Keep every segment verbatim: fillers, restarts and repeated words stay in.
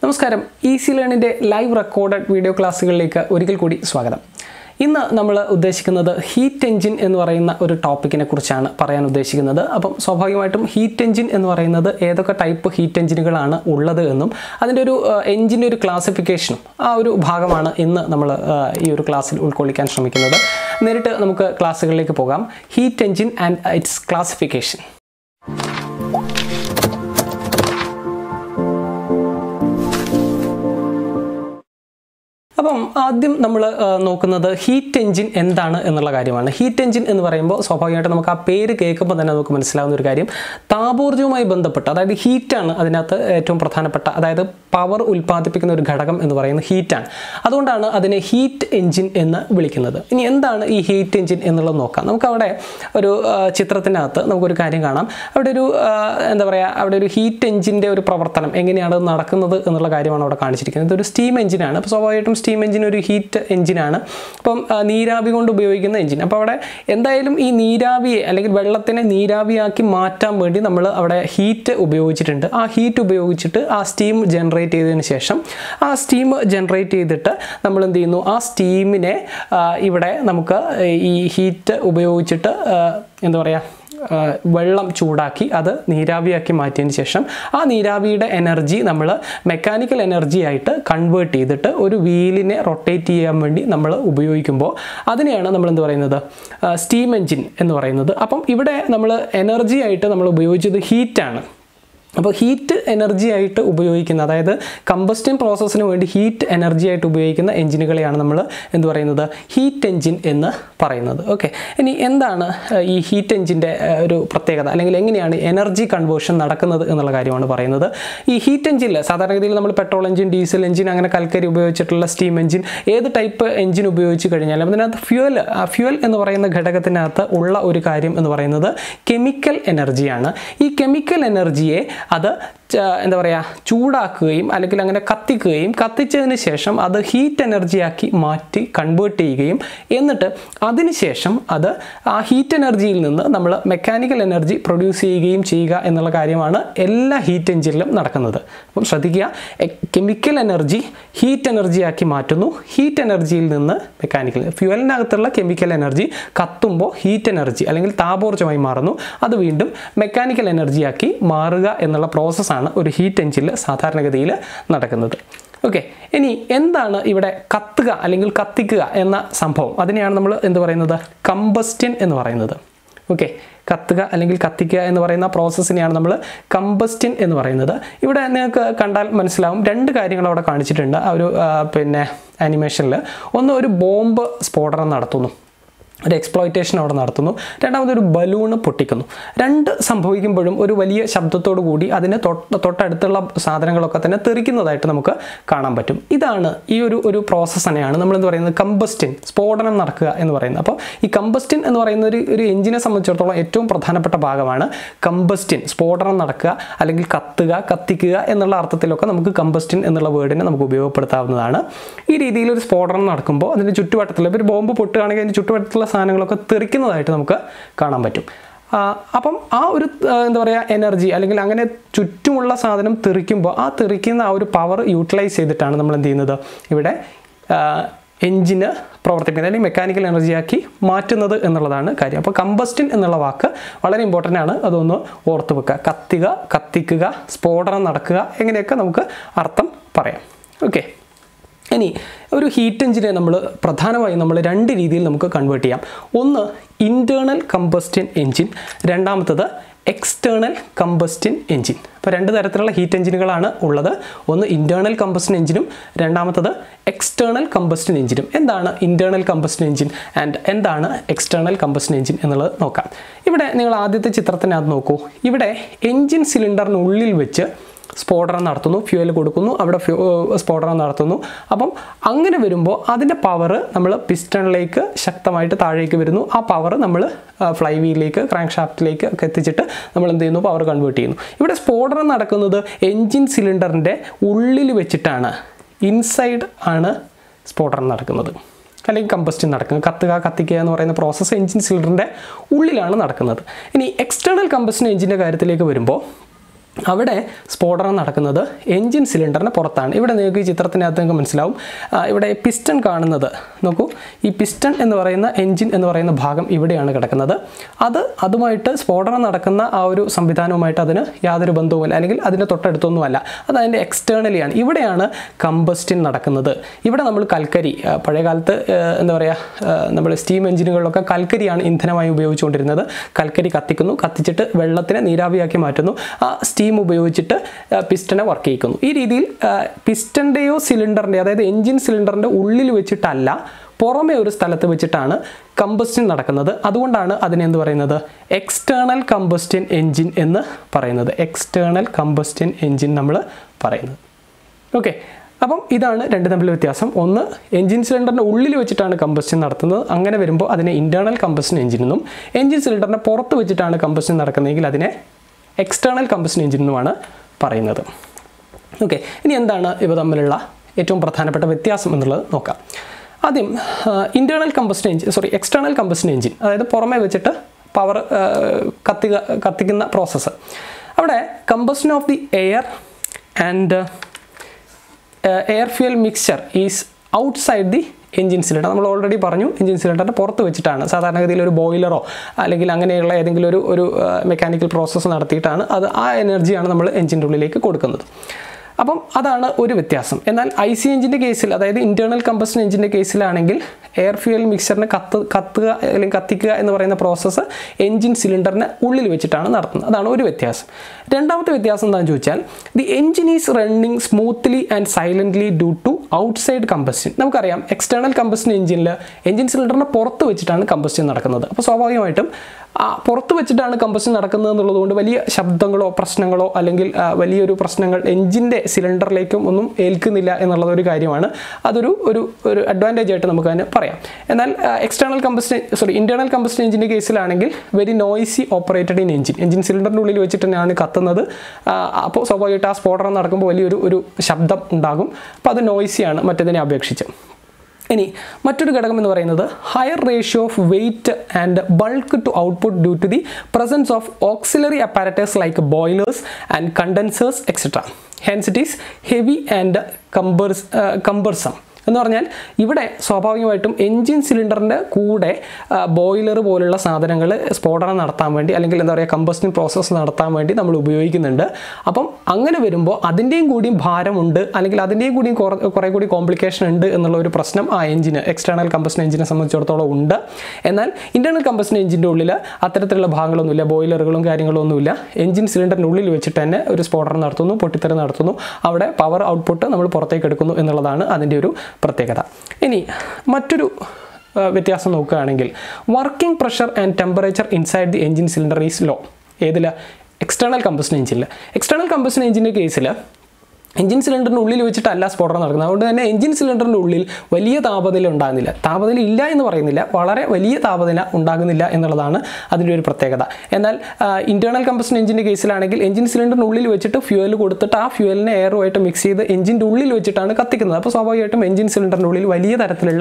നമസ്കാരം, ഈസി ലേണിൻ്റെ live recorded video ക്ലാസ്സുകളിലേക്ക് ഒരിക്കൽ കൂടി സ്വാഗതം. ഇന്ന് നമ്മൾ ഉദ്ദേശിക്കുന്നത് ഹീറ്റ് എഞ്ചിൻ എന്ന് പറയുന്ന ഒരു ടോപ്പിക്കിനെ കുറിച്ചാണ് പറയാൻ ഉദ്ദേശിക്കുന്നത്. അപ്പം സ്വാഭാവികമായിട്ടും ഹീറ്റ് എഞ്ചിൻ എന്ന് പറയുന്നത് ഏതൊക്കെ ടൈപ്പ് ഹീറ്റ് എഞ്ചിനുകളാണ് ഉള്ളത് എന്നും അതിൻ്റെ ഒരു എഞ്ചിൻ്റെ ഒരു ക്ലാസിഫിക്കേഷനും ആ ഒരു ഭാഗമാണ് ഇന്ന് നമ്മൾ ഈ ഒരു ക്ലാസ്സിൽ ഉൾക്കൊള്ളിക്കാൻ ശ്രമിക്കുന്നത്. നേരിട്ട് നമുക്ക് ക്ലാസ്സുകളിലേക്ക് പോകാം. Heat engine and its classification. അപ്പം ആദ്യം നമ്മൾ നോക്കുന്നത് ഹീറ്റ് എഞ്ചിൻ എന്താണ് എന്നുള്ള കാര്യമാണ്. ഹീറ്റ് എഞ്ചിൻ എന്ന് പറയുമ്പോൾ സ്വാഭാവികമായിട്ട് നമുക്ക് ആ പേര് കേൾക്കുമ്പോൾ തന്നെ നമുക്ക് മനസ്സിലാവുന്ന ഒരു കാര്യം, താപോർജ്ജവുമായി ബന്ധപ്പെട്ട്, അതായത് ഹീറ്റാണ് അതിനകത്ത് ഏറ്റവും പ്രധാനപ്പെട്ട, അതായത് പവർ ഉൽപ്പാദിപ്പിക്കുന്ന ഒരു ഘടകം എന്ന് പറയുന്നത് ഹീറ്റാണ്. അതുകൊണ്ടാണ് അതിനെ ഹീറ്റ് എഞ്ചിൻ എന്ന് വിളിക്കുന്നത്. ഇനി എന്താണ് ഈ ഹീറ്റ് എഞ്ചിൻ എന്നുള്ളത് നോക്കാം. നമുക്കവിടെ ഒരു ചിത്രത്തിനകത്ത് നമുക്കൊരു കാര്യം കാണാം. അവിടെ ഒരു എന്താ പറയുക, അവിടെ ഒരു ഹീറ്റ് എഞ്ചിൻ്റെ ഒരു പ്രവർത്തനം എങ്ങനെയാണ് നടക്കുന്നത് എന്നുള്ള കാര്യമാണ് അവിടെ കാണിച്ചിരിക്കുന്നത്. ഇതൊരു സ്റ്റീം എഞ്ചിനാണ്. അപ്പോൾ സ്വാഭാവികമായിട്ടും സ്റ്റീം എഞ്ചിൻ ഒരു ഹീറ്റ് എഞ്ചിനാണ്. അപ്പം നീരാവി കൊണ്ട് ഉപയോഗിക്കുന്ന എഞ്ചിൻ. അപ്പോൾ അവിടെ എന്തായാലും ഈ നീരാവിയെ അല്ലെങ്കിൽ വെള്ളത്തിനെ നീരാവിയാക്കി മാറ്റാൻ വേണ്ടി നമ്മൾ അവിടെ ഹീറ്റ് ഉപയോഗിച്ചിട്ടുണ്ട്. ആ ഹീറ്റ് ഉപയോഗിച്ചിട്ട് ആ സ്റ്റീം ജനറേറ്റ് ചെയ്തതിന് ശേഷം ആ സ്റ്റീം ജനറേറ്റ് ചെയ്തിട്ട് നമ്മൾ എന്ത് ചെയ്യുന്നു, ആ സ്റ്റീമിനെ ഇവിടെ നമുക്ക് ഈ ഹീറ്റ് ഉപയോഗിച്ചിട്ട് എന്താ പറയുക, വെള്ളം ചൂടാക്കി അത് നീരാവിയാക്കി മാറ്റിയതിന് ശേഷം ആ നീരാവിയുടെ എനർജി നമ്മൾ മെക്കാനിക്കൽ എനർജി ആയിട്ട് കൺവേർട്ട് ചെയ്തിട്ട് ഒരു വീലിനെ റൊട്ടേറ്റ് ചെയ്യാൻ വേണ്ടി നമ്മൾ ഉപയോഗിക്കുമ്പോൾ അതിനെയാണ് നമ്മൾ എന്ത് പറയുന്നത്, സ്റ്റീം എഞ്ചിൻ എന്ന് പറയുന്നത്. അപ്പം ഇവിടെ നമ്മൾ എനർജി ആയിട്ട് നമ്മൾ ഉപയോഗിച്ചത് ഹീറ്റാണ്. അപ്പോൾ ഹീറ്റ് എനർജി ആയിട്ട് ഉപയോഗിക്കുന്ന, അതായത് കമ്പസ്റ്റൻ പ്രോസസ്സിന് വേണ്ടി ഹീറ്റ് എനർജി ആയിട്ട് ഉപയോഗിക്കുന്ന എഞ്ചിനുകളെയാണ് നമ്മൾ എന്ത് പറയുന്നത്, ഹീറ്റ് എഞ്ചിൻ എന്ന് പറയുന്നത്. ഓക്കെ, ഇനി എന്താണ് ഈ ഹീറ്റ് എഞ്ചിൻ്റെ ഒരു പ്രത്യേകത, അല്ലെങ്കിൽ എങ്ങനെയാണ് എനർജി കൺവേർഷൻ നടക്കുന്നത് എന്നുള്ള കാര്യമാണ് പറയുന്നത്. ഈ ഹീറ്റ് എഞ്ചിനിൽ സാധാരണഗതിയിൽ നമ്മൾ പെട്രോൾ എഞ്ചിൻ, ഡീസൽ എഞ്ചിൻ, അങ്ങനെ കൽക്കരി ഉപയോഗിച്ചിട്ടുള്ള സ്റ്റീം എഞ്ചിൻ, ഏത് ടൈപ്പ് എഞ്ചിൻ ഉപയോഗിച്ച് കഴിഞ്ഞാലും അതിനകത്ത് ഫ്യൂവൽ ഫ്യൂവൽ എന്ന് പറയുന്ന ഘടകത്തിനകത്ത് ഉള്ള ഒരു കാര്യം എന്ന് പറയുന്നത് കെമിക്കൽ എനർജിയാണ്. ഈ കെമിക്കൽ എനർജിയെ അത് എന്താ പറയുക, ചൂടാക്കുകയും അല്ലെങ്കിൽ അങ്ങനെ കത്തിക്കുകയും കത്തിച്ചതിന് ശേഷം അത് ഹീറ്റ് എനർജിയാക്കി മാറ്റി കൺവേർട്ട് ചെയ്യുകയും എന്നിട്ട് അതിനുശേഷം അത് ആ ഹീറ്റ് എനർജിയിൽ നിന്ന് നമ്മൾ മെക്കാനിക്കൽ എനർജി പ്രൊഡ്യൂസ് ചെയ്യുകയും ചെയ്യുക എന്നുള്ള കാര്യമാണ് എല്ലാ ഹീറ്റ് എഞ്ചിനിലും നടക്കുന്നത്. അപ്പം ശ്രദ്ധിക്കുക, കെമിക്കൽ എനർജി ഹീറ്റ് എനർജിയാക്കി മാറ്റുന്നു. ഹീറ്റ് എനർജിയിൽ നിന്ന് മെക്കാനിക്കൽ, ഫ്യൂവലിനകത്തുള്ള കെമിക്കൽ എനർജി കത്തുമ്പോൾ ഹീറ്റ് എനർജി അല്ലെങ്കിൽ താപോർജ്ജമായി മാറുന്നു. അത് വീണ്ടും മെക്കാനിക്കൽ എനർജിയാക്കി മാറുക എന്നുള്ള പ്രോസസ്സാണ് ഒരു ഹീറ്റ് എഞ്ചിനിൽ സാധാരണഗതിയിൽ നടക്കുന്നത്. ഓക്കെ, ഇനി എന്താണ് ഇവിടെ കത്തുക അല്ലെങ്കിൽ കത്തിക്കുക എന്ന സംഭവം? അതിനെയാണ് നമ്മൾ എന്ത് പറയുന്നത്, കമ്പസ്റ്റൻ എന്ന് പറയുന്നത്. ഓക്കെ, കത്തുക അല്ലെങ്കിൽ കത്തിക്കുക എന്ന് പറയുന്ന പ്രോസസ്സിനെയാണ് നമ്മൾ കമ്പസ്റ്റൻ എന്ന് പറയുന്നത്. ഇവിടെ നിങ്ങൾക്ക് കണ്ടാൽ മനസ്സിലാവും, രണ്ട് കാര്യങ്ങൾ അവിടെ കാണിച്ചിട്ടുണ്ട് ആ ഒരു പിന്നെ ആനിമേഷനിൽ. ഒന്ന്, ഒരു ബോംബ് സ്ഫോടനം നടത്തുന്നു, ഒരു എക്സ്പ്ലോയിറ്റേഷൻ അവിടെ നടത്തുന്നു. രണ്ടാമതൊരു ബലൂണ് പൊട്ടിക്കുന്നു. രണ്ട് സംഭവിക്കുമ്പോഴും ഒരു വലിയ ശബ്ദത്തോടു കൂടി അതിന് തൊട്ട് തൊട്ടടുത്തുള്ള സാധനങ്ങളൊക്കെ തന്നെ തെറിക്കുന്നതായിട്ട് നമുക്ക് കാണാൻ പറ്റും. ഇതാണ് ഈ ഒരു ഒരു പ്രോസസ്സ് തന്നെയാണ് നമ്മളെന്ത് പറയുന്നത്, കമ്പസ്റ്റൻ, സ്ഫോടനം നടക്കുക എന്ന് പറയുന്നത്. അപ്പോൾ ഈ കമ്പസ്റ്റൻ എന്ന് പറയുന്ന ഒരു ഒരു എഞ്ചിനെ സംബന്ധിച്ചിടത്തോളം ഏറ്റവും പ്രധാനപ്പെട്ട ഭാഗമാണ് കമ്പസ്റ്റൻ, സ്ഫോടനം നടക്കുക അല്ലെങ്കിൽ കത്തുക, കത്തിക്കുക എന്നുള്ള അർത്ഥത്തിലൊക്കെ നമുക്ക് കമ്പസ്റ്റൻ എന്നുള്ള വേർഡിനെ നമുക്ക് ഉപയോഗപ്പെടുത്താവുന്നതാണ്. ഈ രീതിയിൽ ഒരു സ്ഫോടനം നടക്കുമ്പോൾ അതിൻ്റെ ചുറ്റുവട്ടത്തിൽ ഒരു ബോംബ് പൊട്ടുകയാണെങ്കിൽ അതിൻ്റെ ചുറ്റുവട്ടത്തിലുള്ള സാധനങ്ങളൊക്കെ തെറിക്കുന്നതായിട്ട് നമുക്ക് കാണാൻ പറ്റും. അപ്പം ആ ഒരു എന്താ പറയുക, എനർജി അല്ലെങ്കിൽ അങ്ങനെ ചുറ്റുമുള്ള സാധനം തെറിക്കുമ്പോൾ ആ തെറിക്കുന്ന ആ ഒരു പവർ യൂട്ടിലൈസ് ചെയ്തിട്ടാണ് നമ്മൾ എന്ത് ചെയ്യുന്നത്, ഇവിടെ എഞ്ചിന് പ്രവർത്തിക്കുന്നത് അല്ലെങ്കിൽ മെക്കാനിക്കൽ എനർജിയാക്കി മാറ്റുന്നത് എന്നുള്ളതാണ് കാര്യം. അപ്പോൾ കമ്പസ്റ്റൻ എന്നുള്ള വാക്ക് വളരെ ഇമ്പോർട്ടൻ്റ് ആണ്, അതൊന്ന് ഓർത്ത് വെക്കുക. കത്തുക, കത്തിക്കുക, സ്ഫോടനം നടക്കുക, എങ്ങനെയൊക്കെ നമുക്ക് അർത്ഥം പറയാം. ഓക്കെ, ഇനി ഒരു ഹീറ്റ് എഞ്ചിനെ നമ്മൾ പ്രധാനമായും നമ്മൾ രണ്ട് രീതിയിൽ നമുക്ക് കൺവേർട്ട് ചെയ്യാം. ഒന്ന്, ഇൻറ്റേർണൽ കമ്പസ്റ്റൻ എഞ്ചിൻ, രണ്ടാമത്തത് എക്സ്റ്റേണൽ കമ്പസ്റ്റൻ എഞ്ചിൻ. അപ്പോൾ രണ്ട് തരത്തിലുള്ള ഹീറ്റ് എഞ്ചിനുകളാണ് ഉള്ളത്. ഒന്ന് ഇൻറ്റേർണൽ കമ്പസ്റ്റൻ എഞ്ചിനും രണ്ടാമത്തത് എക്സ്റ്റേണൽ കമ്പസ്റ്റൻ എഞ്ചിനും. എന്താണ് ഇൻറ്റേർണൽ കമ്പസ്റ്റൻ എഞ്ചിൻ ആൻഡ് എന്താണ് എക്സ്റ്റേണൽ കമ്പസ്റ്റൻ എഞ്ചിൻ എന്നുള്ളത് നോക്കാം. ഇവിടെ നിങ്ങൾ ആദ്യത്തെ ചിത്രത്തിനകത്ത് നോക്കൂ. ഇവിടെ എഞ്ചിൻ സിലിണ്ടറിനുള്ളിൽ വെച്ച് സ്ഫോടനം നടത്തുന്നു, ഫ്യൂവൽ കൊടുക്കുന്നു, അവിടെ ഫ്യൂ സ്ഫോടനം നടത്തുന്നു. അപ്പം അങ്ങനെ വരുമ്പോൾ അതിൻ്റെ പവർ നമ്മൾ പിസ്റ്റണിലേക്ക് ശക്തമായിട്ട് താഴേക്ക് വരുന്നു. ആ പവർ നമ്മൾ ഫ്ലൈ വീലിലേക്ക്, ക്രാങ്ക് ഷാഫ്റ്റിലേക്ക് ഒക്കെ എത്തിച്ചിട്ട് നമ്മൾ എന്ത് ചെയ്യുന്നു, പവർ കൺവേർട്ട് ചെയ്യുന്നു. ഇവിടെ സ്ഫോടനം നടക്കുന്നത് എൻജിൻ സിലിണ്ടറിൻ്റെ ഉള്ളിൽ വെച്ചിട്ടാണ്, ഇൻസൈഡ് ആണ് സ്ഫോടനം നടക്കുന്നത് അല്ലെങ്കിൽ കമ്പസ്റ്റൻ നടക്കുന്നത്. കത്തുക, കത്തിക്കുക എന്ന് പറയുന്ന പ്രോസസ്സ് എൻജിൻ സിലിണ്ടറിൻ്റെ ഉള്ളിലാണ് നടക്കുന്നത്. ഇനി എക്സ്റ്റേണൽ കമ്പസ്റ്റൻ എഞ്ചിൻ്റെ കാര്യത്തിലേക്ക് വരുമ്പോൾ അവിടെ സ്ഫോടനം നടക്കുന്നത് എൻജിൻ സിലിണ്ടറിന് പുറത്താണ്. ഇവിടെ നിങ്ങൾക്ക് ഈ ചിത്രത്തിനകത്ത് നിങ്ങൾക്ക് മനസ്സിലാവും, ഇവിടെ പിസ്റ്റൺ കാണുന്നത് നോക്കൂ. ഈ പിസ്റ്റൺ എന്ന് പറയുന്ന എൻജിൻ എന്ന് പറയുന്ന ഭാഗം ഇവിടെയാണ് കിടക്കുന്നത്. അത് അതുമായിട്ട് സ്ഫോടനം നടക്കുന്ന ആ ഒരു സംവിധാനവുമായിട്ട് അതിന് യാതൊരു ബന്ധവുമില്ല, അല്ലെങ്കിൽ അതിൻ്റെ തൊട്ടടുത്തൊന്നുമല്ല. അത് അതിൻ്റെ എക്സ്റ്റേണലിയാണ്. ഇവിടെയാണ് കമ്പസ്റ്റിൻ നടക്കുന്നത്. ഇവിടെ നമ്മൾ കൽക്കരി, പഴയകാലത്ത് എന്താ പറയുക, നമ്മൾ സ്റ്റീം എഞ്ചിനുകളിലൊക്കെ കൽക്കരിയാണ് ഇന്ധനമായി ഉപയോഗിച്ചുകൊണ്ടിരുന്നത്. കൽക്കരി കത്തിക്കുന്നു, കത്തിച്ചിട്ട് വെള്ളത്തിനെ നീരാവിയാക്കി മാറ്റുന്നു. ആ സ്റ്റീം ഉപയോഗിച്ചിട്ട് പിസ്റ്റനെ വർക്ക് ചെയ്യിക്കുന്നു. ഈ രീതിയിൽ പിസ്റ്റൻ്റെയോ സിലിണ്ടറിൻ്റെ, അതായത് എൻജിൻ സിലിണ്ടറിൻ്റെ ഉള്ളിൽ വെച്ചിട്ടല്ല, പുറമെ ഒരു സ്ഥലത്ത് വെച്ചിട്ടാണ് കമ്പസ്റ്റൻ നടക്കുന്നത്. അതുകൊണ്ടാണ് അതിനെ എന്ത് പറയുന്നത്, എക്സ്റ്റേണൽ കമ്പസ്റ്റൻ എൻജിൻ എന്ന് പറയുന്നത്. എക്സ്റ്റേണൽ കമ്പസ്റ്റൻ എൻജിൻ നമ്മൾ പറയുന്നത്. ഓക്കെ, അപ്പം ഇതാണ് രണ്ട് തമ്മിലുള്ള വ്യത്യാസം. ഒന്ന്, എൻജിൻ സിലിണ്ടറിൻ്റെ ഉള്ളിൽ വെച്ചിട്ടാണ് കമ്പസ്റ്റൻ നടത്തുന്നത്. അങ്ങനെ വരുമ്പോൾ അതിനെ ഇൻറ്റേർണൽ കമ്പസ്റ്റൻ എൻജിൻ എന്നും, എൻജിൻ സിലിണ്ടറിൻ്റെ പുറത്ത് വെച്ചിട്ടാണ് കമ്പസ്റ്റൻ നടക്കുന്നതെങ്കിൽ അതിനെ എക്സ്റ്റേണൽ കമ്പസ്റ്റൻ എൻജിൻ എന്നുമാണ് പറയുന്നത്. ഓക്കെ, ഇനി എന്താണ് ഇവ തമ്മിലുള്ള ഏറ്റവും പ്രധാനപ്പെട്ട വ്യത്യാസം എന്നുള്ളത് നോക്കാം. ആദ്യം internal combustion engine sorry external combustion engine, അതായത് പുറമെ വെച്ചിട്ട് പവർ കത്തിക കത്തിക്കുന്ന പ്രോസസ്സ്. അവിടെ combustion of the air and air fuel mixture is outside the engine cylinder. നമ്മൾ ഓൾറെഡി പറഞ്ഞു, എൻജിൻ സിലിണ്ടറിൻ്റെ പുറത്ത് വെച്ചിട്ടാണ് സാധാരണഗതിയിൽ ഒരു ബോയിലറോ അല്ലെങ്കിൽ അങ്ങനെയുള്ള ഏതെങ്കിലും ഒരു ഒരു മെക്കാനിക്കൽ പ്രോസസ്സ് നടത്തിയിട്ടാണ് അത് ആ എനർജിയാണ് നമ്മൾ എൻജിൻ്റെ ഉള്ളിലേക്ക് കൊടുക്കുന്നത്. അപ്പം അതാണ് ഒരു വ്യത്യാസം. എന്നാൽ ഐ സി എഞ്ചിൻ്റെ കേസിൽ, അതായത് ഇൻറ്റേർണൽ കമ്പസ്റ്റൻ എഞ്ചിൻ്റെ കേസിലാണെങ്കിൽ എയർ ഫ്യൂൽ മിക്സറിനെ കത്ത് കത്തുക അല്ലെങ്കിൽ കത്തിക്കുക എന്ന് പറയുന്ന പ്രോസസ്സ് എൻജിൻ സിലിണ്ടറിന് ഉള്ളിൽ വെച്ചിട്ടാണ് നടത്തുന്നത്. അതാണ് ഒരു വ്യത്യാസം. രണ്ടാമത്തെ വ്യത്യാസം എന്താണെന്ന് ചോദിച്ചാൽ, the engine is running smoothly and silently due to outside combustion. നമുക്കറിയാം, എക്സ്റ്റേണൽ കമ്പസ്റ്റൻ എഞ്ചിനിൽ എൻജിൻ സിലിണ്ടറിന് പുറത്ത് വെച്ചിട്ടാണ് കമ്പസ്റ്റൻ നടക്കുന്നത്. അപ്പോൾ സ്വാഭാവികമായിട്ടും പുറത്ത് വെച്ചിട്ടാണ് കമ്പസ്റ്റൻ നടക്കുന്നത് എന്നുള്ളതുകൊണ്ട് വലിയ ശബ്ദങ്ങളോ പ്രശ്നങ്ങളോ അല്ലെങ്കിൽ വലിയൊരു പ്രശ്നങ്ങൾ എൻജിൻ്റെ സിലിണ്ടറിലേക്കും ഒന്നും ഏൽക്കുന്നില്ല എന്നുള്ളതൊരു കാര്യമാണ്. അതൊരു ഒരു ഒരു അഡ്വാൻറ്റേജ് ആയിട്ട് നമുക്ക് തന്നെ പറയാം. എന്നാൽ external combustion sorry internal combustion എഞ്ചിൻ്റെ കേസിലാണെങ്കിൽ very noisy operated in engine, engine സിലിണ്ടറിൻ്റെ ഉള്ളിൽ വെച്ചിട്ട് തന്നെയാണ് കത്തുന്നത്. അപ്പോൾ സ്വാഭാവികമായിട്ട് ആ സ്ഫോടനം നടക്കുമ്പോൾ വലിയൊരു ഒരു ശബ്ദം ഉണ്ടാകും. അപ്പോൾ അത് നോയ്സിയാണ് മറ്റേതിനെ അപേക്ഷിച്ച്. ഇനി മറ്റൊരു ഘടകം എന്ന് പറയുന്നത് higher ratio of weight and bulk to output due to the presence of auxiliary apparatus like boilers and condensers etcetera. Hence it is heavy and cumbers cumbersome എന്ന് പറഞ്ഞാൽ ഇവിടെ സ്വാഭാവികമായിട്ടും എൻജിൻ സിലിണ്ടറിൻ്റെ കൂടെ ബോയിലർ പോലുള്ള സാധനങ്ങൾ സ്ഫോടനം നടത്താൻ വേണ്ടി അല്ലെങ്കിൽ എന്താ പറയുക കമ്പസ്റ്റൻ പ്രോസസ്സ് നടത്താൻ വേണ്ടി നമ്മൾ ഉപയോഗിക്കുന്നുണ്ട്. അപ്പം അങ്ങനെ വരുമ്പോൾ അതിൻ്റെയും കൂടിയും ഭാരമുണ്ട് അല്ലെങ്കിൽ അതിൻ്റെയും കൂടിയും കുറേ കൂടി കോംപ്ലിക്കേഷൻ ഉണ്ട് എന്നുള്ള ഒരു പ്രശ്നം ആ എഞ്ചിന് എക്സ്റ്റേണൽ കമ്പസ്റ്റൻ എഞ്ചിനെ സംബന്ധിച്ചിടത്തോളം ഉണ്ട്. എന്നാൽ ഇൻറ്റേർണൽ കമ്പസ്റ്റൻ എഞ്ചിൻ്റെ ഉള്ളിൽ അത്തരത്തിലുള്ള ഭാഗങ്ങളൊന്നുമില്ല, ബോയിലറുകളും കാര്യങ്ങളും ഒന്നുമില്ല. എൻജിൻ സിലിണ്ടറിൻ്റെ ഉള്ളിൽ വെച്ചിട്ട് തന്നെ ഒരു സ്ഫോടനം നടത്തുന്നു, പൊട്ടിത്തെറി നടത്തുന്നു, അവിടെ പവർ ഔട്ട്പുട്ട് നമ്മൾ പുറത്തേക്ക് എടുക്കുന്നു എന്നുള്ളതാണ് അതിൻ്റെ ഒരു പ്രത്യേകത. ഇനി മറ്റൊരു വ്യത്യാസം നോക്കുകയാണെങ്കിൽ, working pressure and temperature inside the engine cylinder is low. ഏതില്ല? എക്സ്റ്റേണൽ കമ്പസ്റ്റൻ എഞ്ചിനിൽ. എക്സ്റ്റേണൽ കമ്പസ്റ്റൻ എഞ്ചിൻ്റെ കേസിൽ എൻജിൻ സിലിണ്ടറിൻ്റെ ഉള്ളിൽ വെച്ചിട്ടല്ല സ്ഫോടനം നടക്കുന്നത്. അതുകൊണ്ട് തന്നെ എൻജിൻ സിലിണ്ടറിൻ്റെ ഉള്ളിൽ വലിയ താപനില ഉണ്ടാകുന്നില്ല. താപനില ഇല്ല എന്ന് പറയുന്നില്ല, വളരെ വലിയ താപനില ഉണ്ടാകുന്നില്ല എന്നുള്ളതാണ് അതിൻ്റെ ഒരു പ്രത്യേകത. എന്നാൽ ഇൻറ്റേർണൽ കമ്പസ്റ്റൻ എഞ്ചിൻ്റെ കേസിലാണെങ്കിൽ എൻജിൻ സിലിണ്ടറിൻ്റെ ഉള്ളിൽ വെച്ചിട്ട് ഫ്യൂവൽ കൊടുത്തിട്ട് ആ ഫ്യൂവലിനെ എയറുമായിട്ട് മിക്സ് ചെയ്ത് എൻജിൻ്റെ ഉള്ളിൽ വെച്ചിട്ടാണ് കത്തിക്കുന്നത്. അപ്പോൾ സ്വാഭാവികമായിട്ടും എൻജിൻ സിലിണ്ടറിൻ്റെ ഉള്ളിൽ വലിയ തരത്തിലുള്ള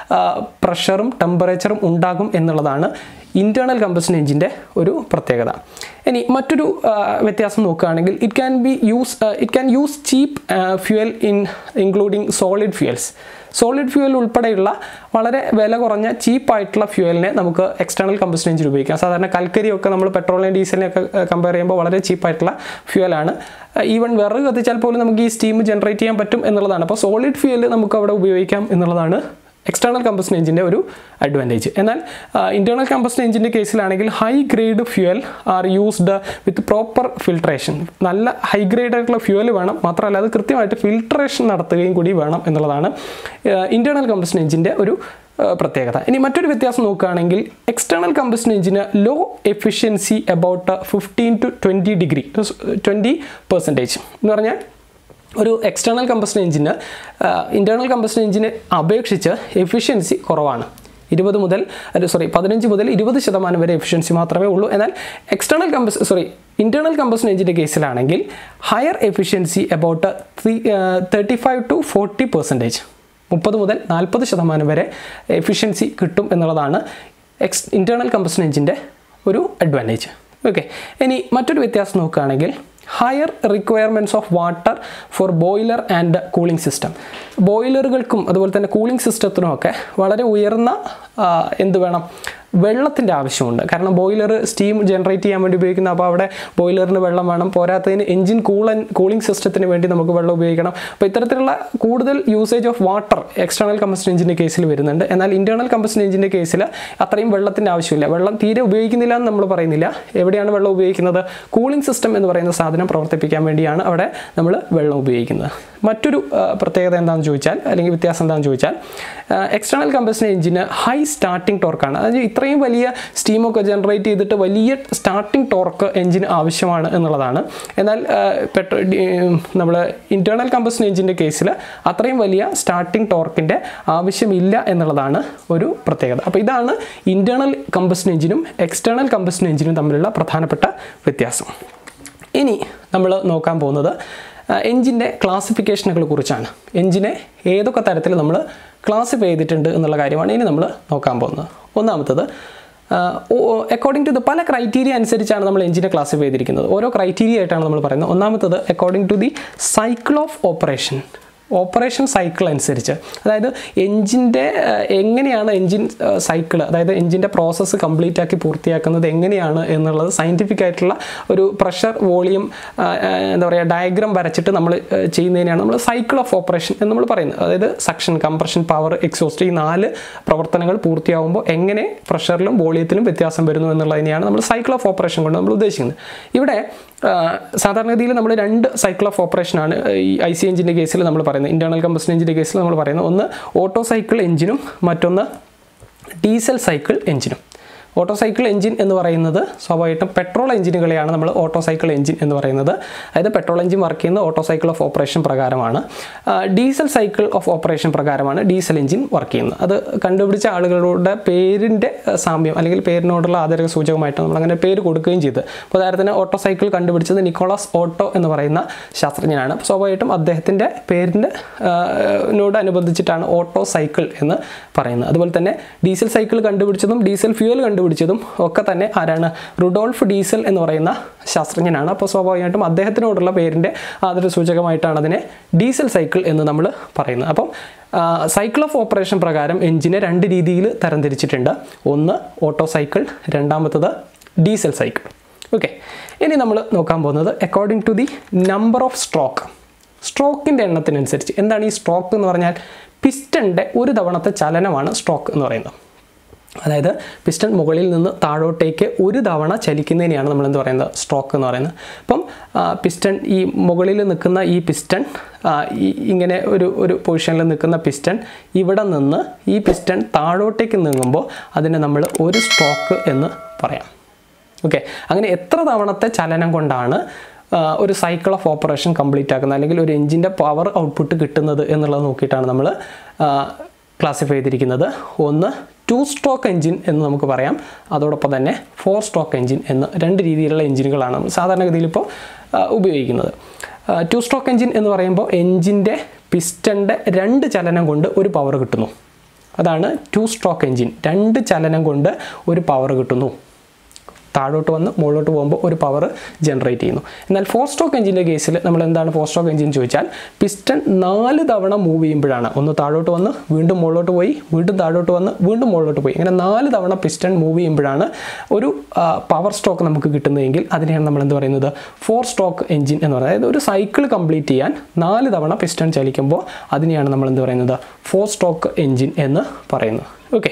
പ്രഷറും ടെമ്പറേച്ചറും ഉണ്ടാകും എന്നുള്ളതാണ് ഇൻറ്റേർണൽ കമ്പസ്റ്റൻ എഞ്ചിൻ്റെ ഒരു പ്രത്യേകത. ഇനി മറ്റൊരു വ്യത്യാസം നോക്കുകയാണെങ്കിൽ, it can be use it can use cheap fuel in including solid fuels. Solid fuel ഉൾപ്പെടെയുള്ള വളരെ വില കുറഞ്ഞ ചീപ്പായിട്ടുള്ള ഫ്യൂവലിനെ നമുക്ക് എക്സ്റ്റേണൽ കമ്പസ്റ്റൻ എഞ്ചിൻ ഉപയോഗിക്കാം. സാധാരണ കൽക്കരിയൊക്കെ നമ്മൾ പെട്രോളിയം ഡീസലിനെയൊക്കെ കമ്പയർ ചെയ്യുമ്പോൾ വളരെ ചീപ്പായിട്ടുള്ള ഫ്യൂവലാണ്. ഈവൻ വിറക് കത്തിച്ചാൽ പോലും നമുക്ക് ഈ സ്റ്റീം ജനറേറ്റ് ചെയ്യാൻ പറ്റും എന്നുള്ളതാണ്. അപ്പോൾ സോളിഡ് ഫ്യൂവൽ നമുക്ക് അവിടെ ഉപയോഗിക്കാം എന്നുള്ളതാണ് എക്സ്റ്റേണൽ കമ്പസ്റ്റൻ എഞ്ചിൻ്റെ ഒരു അഡ്വാൻറ്റേജ്. എന്നാൽ ഇൻറ്റേർണൽ കമ്പസ്റ്റൻ എഞ്ചിൻ്റെ കേസിലാണെങ്കിൽ high grade fuel are used with proper filtration. നല്ല ഹൈ ഗ്രേഡ് ആയിട്ടുള്ള ഫ്യൂവൽ വേണം, മാത്രമല്ല അത് കൃത്യമായിട്ട് ഫിൽട്രേഷൻ നടത്തുകയും കൂടി വേണം എന്നുള്ളതാണ് ഇൻറ്റേർണൽ കമ്പസ്റ്റൻ എഞ്ചിൻ്റെ ഒരു പ്രത്യേകത. ഇനി മറ്റൊരു വ്യത്യാസം നോക്കുകയാണെങ്കിൽ, എക്സ്റ്റേണൽ കമ്പസ്റ്റൻ എഞ്ചിന് low efficiency about fifteen to twenty degree twenty percentage എന്ന് പറഞ്ഞാൽ ഒരു എക്സ്റ്റേണൽ കമ്പസ്റ്റൻ എഞ്ചിന് ഇൻറ്റേർണൽ കമ്പസ്റ്റൻ എഞ്ചിനെ അപേക്ഷിച്ച് എഫിഷ്യൻസി കുറവാണ്. ഇരുപത് മുതൽ സോറി പതിനഞ്ച് മുതൽ ഇരുപത് ശതമാനം വരെ എഫിഷ്യൻസി മാത്രമേ ഉള്ളൂ. എന്നാൽ external combus sorry internal combustion എഞ്ചിൻ്റെ കേസിലാണെങ്കിൽ higher efficiency about three thirty five to forty percentage മുപ്പത് മുതൽ നാൽപ്പത് ശതമാനം വരെ എഫിഷ്യൻസി കിട്ടും എന്നുള്ളതാണ് എക്സ് ഇൻറ്റേർണൽ കമ്പസ്റ്റൻ എഞ്ചിൻ്റെ ഒരു അഡ്വാൻറ്റേജ്. ഓക്കെ, ഇനി മറ്റൊരു വ്യത്യാസം നോക്കുകയാണെങ്കിൽ, higher requirements of water for boiler and cooling system. ബോയിലറുകൾക്കും അതുപോലെ തന്നെ കൂളിംഗ് സിസ്റ്റത്തിനുമൊക്കെ വളരെ ഉയർന്ന എന്ത് വേണം, വെള്ളത്തിൻ്റെ ആവശ്യമുണ്ട്. കാരണം ബോയിലർ സ്റ്റീം ജനറേറ്റ് ചെയ്യാൻ വേണ്ടി ഉപയോഗിക്കുന്ന, അപ്പോൾ അവിടെ ബോയിലറിന് വെള്ളം വേണം. പോരാത്തതിന് എഞ്ചിൻ കൂളൻ കൂളിംഗ് സിസ്റ്റത്തിന് വേണ്ടി നമുക്ക് വെള്ളം ഉപയോഗിക്കണം. അപ്പോൾ ഇത്തരത്തിലുള്ള കൂടുതൽ usage of water external combustion എഞ്ചിൻ്റെ കേസിൽ വരുന്നുണ്ട്. എന്നാൽ ഇൻറ്റേർണൽ കമ്പസ്റ്റൻ എഞ്ചിൻ്റെ കേസിൽ അത്രയും വെള്ളത്തിൻ്റെ ആവശ്യമില്ല. വെള്ളം തീരെ ഉപയോഗിക്കുന്നില്ല എന്ന് നമ്മൾ പറയുന്നില്ല. എവിടെയാണ് വെള്ളം ഉപയോഗിക്കുന്നത്? കൂളിംഗ് സിസ്റ്റം എന്ന് പറയുന്ന സാധനം പ്രവർത്തിപ്പിക്കാൻ വേണ്ടിയാണ് അവിടെ നമ്മൾ വെള്ളം ഉപയോഗിക്കുന്നത്. മറ്റൊരു പ്രത്യേകത എന്താണെന്ന് ചോദിച്ചാൽ, അല്ലെങ്കിൽ വ്യത്യാസം എന്താണെന്ന് ചോദിച്ചാൽ, എക്സ്റ്റേണൽ കമ്പസ്റ്റൻ എഞ്ചിന് ഹൈ സ്റ്റാർട്ടിംഗ് ടോർക്കാണ്. അതായത് ഇത്രയും വലിയ സ്റ്റീമൊക്കെ ജനറേറ്റ് ചെയ്തിട്ട് വലിയ സ്റ്റാർട്ടിംഗ് ടോർക്ക് എഞ്ചിന് ആവശ്യമാണ് എന്നുള്ളതാണ്. എന്നാൽ പെട്രോ നമ്മൾ ഇൻറ്റേർണൽ കമ്പസ്റ്റൻ എഞ്ചിൻ്റെ കേസിൽ അത്രയും വലിയ സ്റ്റാർട്ടിംഗ് ടോർക്കിൻ്റെ ആവശ്യമില്ല എന്നുള്ളതാണ് ഒരു പ്രത്യേകത. അപ്പോൾ ഇതാണ് ഇൻറ്റേർണൽ കമ്പസ്റ്റൻ എഞ്ചിനും എക്സ്റ്റേണൽ കമ്പസ്റ്റൻ എഞ്ചിനും തമ്മിലുള്ള പ്രധാനപ്പെട്ട വ്യത്യാസം. ഇനി നമ്മൾ നോക്കാൻ പോകുന്നത് എഞ്ചിൻ്റെ ക്ലാസിഫിക്കേഷനുകളെ കുറിച്ചാണ്. എഞ്ചിനെ ഏതൊക്കെ തരത്തിൽ നമ്മൾ ക്ലാസിഫൈ ചെയ്തിട്ടുണ്ട് എന്നുള്ള കാര്യമാണ് ഇനി നമ്മൾ നോക്കാൻ പോകുന്നത്. ഒന്നാമത്തത്, അക്കോർഡിംഗ് ടു ദ പല ക്രൈറ്റീരിയ അനുസരിച്ചാണ് നമ്മൾ എഞ്ചിനെ ക്ലാസിഫൈ ചെയ്തിരിക്കുന്നത്. ഓരോ ക്രൈറ്റീരിയ ആയിട്ടാണ് നമ്മൾ പറയുന്നത്. ഒന്നാമത്തത് according to the cycle of operation. Operation cycle അനുസരിച്ച്, അതായത് എഞ്ചിൻ്റെ എങ്ങനെയാണ് എഞ്ചിൻ സൈക്കിൾ, അതായത് എഞ്ചിൻ്റെ പ്രോസസ്സ് കംപ്ലീറ്റ് ആക്കി പൂർത്തിയാക്കുന്നത് എങ്ങനെയാണ് എന്നുള്ളത് സയൻറ്റിഫിക് ആയിട്ടുള്ള ഒരു പ്രഷർ വോളിയം എന്താ പറയുക ഡയഗ്രാം വരച്ചിട്ട് നമ്മൾ ചെയ്യുന്നതിനെയാണ് നമ്മൾ സൈക്കിൾ ഓഫ് ഓപ്പറേഷൻ എന്ന് നമ്മൾ പറയുന്നത്. അതായത് സക്ഷൻ, കംപ്രഷൻ, പവർ, എക്സോസ്റ്റ്, ഈ നാല് പ്രവർത്തനങ്ങൾ പൂർത്തിയാകുമ്പോൾ എങ്ങനെ പ്രഷറിലും വോളിയത്തിലും വ്യത്യാസം വരുന്നു എന്നുള്ളതിനെയാണ് നമ്മൾ സൈക്കിൾ ഓഫ് ഓപ്പറേഷൻ കൊണ്ട് നമ്മൾ ഉദ്ദേശിക്കുന്നത്. ഇവിടെ സാധാരണഗതിയിൽ നമ്മൾ രണ്ട് സൈക്കിൾ ഓഫ് ഓപ്പറേഷനാണ് ഈ ഐ സി എഞ്ചിൻ്റെ കേസിൽ നമ്മൾ പറയുന്നത്. ഇൻറ്റേർണൽ കമ്പസ്റ്റൻ എഞ്ചിൻ്റെ കേസിൽ നമ്മൾ പറയുന്നത് ഒന്ന് ഓട്ടോ സൈക്കിൾ എഞ്ചിനും മറ്റൊന്ന് ഡീസൽ സൈക്കിൾ എഞ്ചിനും. ഓട്ടോ സൈക്കിൾ എഞ്ചിൻ എന്ന് പറയുന്നത് സ്വാഭാവികമായിട്ടും പെട്രോൾ എഞ്ചിനുകളെയാണ് നമ്മൾ ഓട്ടോ സൈക്കിൾ എഞ്ചിൻ എന്ന് പറയുന്നത്. അതായത് പെട്രോൾ എഞ്ചിൻ വർക്ക് ചെയ്യുന്ന ഓട്ടോ സൈക്കിൾ ഓഫ് ഓപ്പറേഷൻ പ്രകാരമാണ്. ഡീസൽ സൈക്കിൾ ഓഫ് ഓപ്പറേഷൻ പ്രകാരമാണ് ഡീസൽ എഞ്ചിൻ വർക്ക് ചെയ്യുന്നത്. അത് കണ്ടുപിടിച്ച ആളുകളുടെ പേരിൻ്റെ സാമ്യം അല്ലെങ്കിൽ പേരിനോടുള്ള ആദരക സൂചകമായിട്ട് നമ്മൾ അങ്ങനെ പേര് കൊടുക്കുകയും ചെയ്ത്. അപ്പോൾ ഉദാഹരണത്തിന് ഓട്ടോ സൈക്കിൾ കണ്ടുപിടിച്ചത് നിക്കോളാസ് ഓട്ടോ എന്ന് പറയുന്ന ശാസ്ത്രജ്ഞനാണ്. അപ്പോൾ സ്വാഭാവികമായിട്ടും അദ്ദേഹത്തിൻ്റെ പേരിൻ്റെ നോടനുബന്ധിച്ചിട്ടാണ് ഓട്ടോ സൈക്കിൾ എന്ന് പറയുന്നത്. അതുപോലെ തന്നെ ഡീസൽ സൈക്കിൾ കണ്ടുപിടിച്ചതും ഡീസൽ ഫ്യൂവൽ കണ്ടുപിടിച്ചതും ഒക്കെ തന്നെ ആരാണ്? റുഡോൾഫ് ഡീസൽ എന്ന് പറയുന്ന ശാസ്ത്രജ്ഞനാണ്. അപ്പോൾ സ്വാഭാവികമായിട്ടും അദ്ദേഹത്തിനോടുള്ള പേരിൻ്റെ ആദര സൂചകമായിട്ടാണ് അതിനെ ഡീസൽ സൈക്കിൾ എന്ന് നമ്മൾ പറയുന്നത്. അപ്പം സൈക്കിൾ ഓഫ് ഓപ്പറേഷൻ പ്രകാരം എഞ്ചിനെ രണ്ട് രീതിയിൽ തരംതിരിച്ചിട്ടുണ്ട്. ഒന്ന് ഓട്ടോ സൈക്കിൾ, രണ്ടാമത്തത് ഡീസൽ സൈക്കിൾ. ഓക്കെ, ഇനി നമ്മൾ നോക്കാൻ പോകുന്നത് according to the number of stroke. സ്ട്രോക്കിൻ്റെ എണ്ണത്തിനനുസരിച്ച്. എന്താണ് ഈ സ്ട്രോക്ക് എന്ന് പറഞ്ഞാൽ? പിസ്റ്റൻ്റെ ഒരു തവണത്തെ ചലനമാണ് സ്ട്രോക്ക് എന്ന് പറയുന്നത്. അതായത് പിസ്റ്റൺ മുകളിൽ നിന്ന് താഴോട്ടേക്ക് ഒരു തവണ ചലിക്കുന്നതിനെയാണ് നമ്മൾ എന്ത് പറയുന്നത്? സ്ട്രോക്ക് എന്ന് പറയുന്നത്. അപ്പം പിസ്റ്റൺ ഈ മുകളിൽ നിൽക്കുന്ന ഈ പിസ്റ്റൺ ഇങ്ങനെ ഒരു ഒരു പൊസിഷനിൽ നിൽക്കുന്ന പിസ്റ്റൺ ഇവിടെ നിന്ന് ഈ പിസ്റ്റൺ താഴോട്ടേക്ക് നീങ്ങുമ്പോൾ അതിനെ നമ്മൾ ഒരു സ്ട്രോക്ക് എന്ന് പറയാം. ഓക്കെ, അങ്ങനെ എത്ര തവണത്തെ ചലനം കൊണ്ടാണ് ഒരു സൈക്കിൾ ഓഫ് ഓപ്പറേഷൻ കംപ്ലീറ്റ് ആക്കുന്നത്, അല്ലെങ്കിൽ ഒരു എഞ്ചിൻ്റെ പവർ ഔട്ട്പുട്ട് കിട്ടുന്നത് എന്നുള്ളത് നോക്കിയിട്ടാണ് നമ്മൾ ക്ലാസിഫൈ ചെയ്തിരിക്കുന്നത്. ഒന്ന് ടു സ്ട്രോക്ക് എഞ്ചിൻ എന്ന് നമുക്ക് പറയാം, അതോടൊപ്പം തന്നെ ഫോർ സ്ട്രോക്ക് എഞ്ചിൻ എന്ന് രണ്ട് രീതിയിലുള്ള എഞ്ചിനുകളാണ് നമ്മൾ സാധാരണഗതിയിൽ ഇപ്പോൾ ഉപയോഗിക്കുന്നത്. ടു സ്ട്രോക്ക് എഞ്ചിൻ എന്ന് പറയുമ്പോൾ എഞ്ചിൻ്റെ പിസ്റ്റൻ്റെ രണ്ട് ചലനം കൊണ്ട് ഒരു പവർ കിട്ടുന്നു. അതാണ് ടു സ്ട്രോക്ക് എഞ്ചിൻ. രണ്ട് ചലനം കൊണ്ട് ഒരു പവർ കിട്ടുന്നു. താഴോട്ട് വന്ന് മുകളിലോട്ട് പോകുമ്പോൾ ഒരു പവർ ജനറേറ്റ് ചെയ്യുന്നു. എന്നാൽ ഫോർ സ്ട്രോക്ക് എഞ്ചിൻ്റെ കേസിൽ നമ്മൾ എന്താണ് ഫോർ സ്ട്രോക്ക് എഞ്ചിൻ ചോദിച്ചാൽ, പിസ്റ്റൺ നാല് തവണ മൂവ് ചെയ്യുമ്പോഴാണ്, ഒന്ന് താഴോട്ട് വന്ന് വീണ്ടും മുകളിലോട്ട് പോയി, വീണ്ടും താഴോട്ട് വന്ന് വീണ്ടും മുകളിലോട്ട് പോയി, ഇങ്ങനെ നാല് തവണ പിസ്റ്റൺ മൂവ് ചെയ്യുമ്പോഴാണ് ഒരു പവർ സ്ട്രോക്ക് നമുക്ക് കിട്ടുന്നതെങ്കിൽ അതിനെയാണ് നമ്മൾ എന്ത് പറയുന്നത്? ഫോർ സ്ട്രോക്ക് എഞ്ചിൻ എന്ന് പറയുന്നത്. അതായത് ഒരു സൈക്കിൾ കംപ്ലീറ്റ് ചെയ്യാൻ നാല് തവണ പിസ്റ്റൺ ചലിക്കുമ്പോൾ അതിനെയാണ് നമ്മൾ എന്ത് പറയുന്നത്? ഫോർ സ്ട്രോക്ക് എഞ്ചിൻ എന്ന് പറയുന്നത്. ഓക്കെ,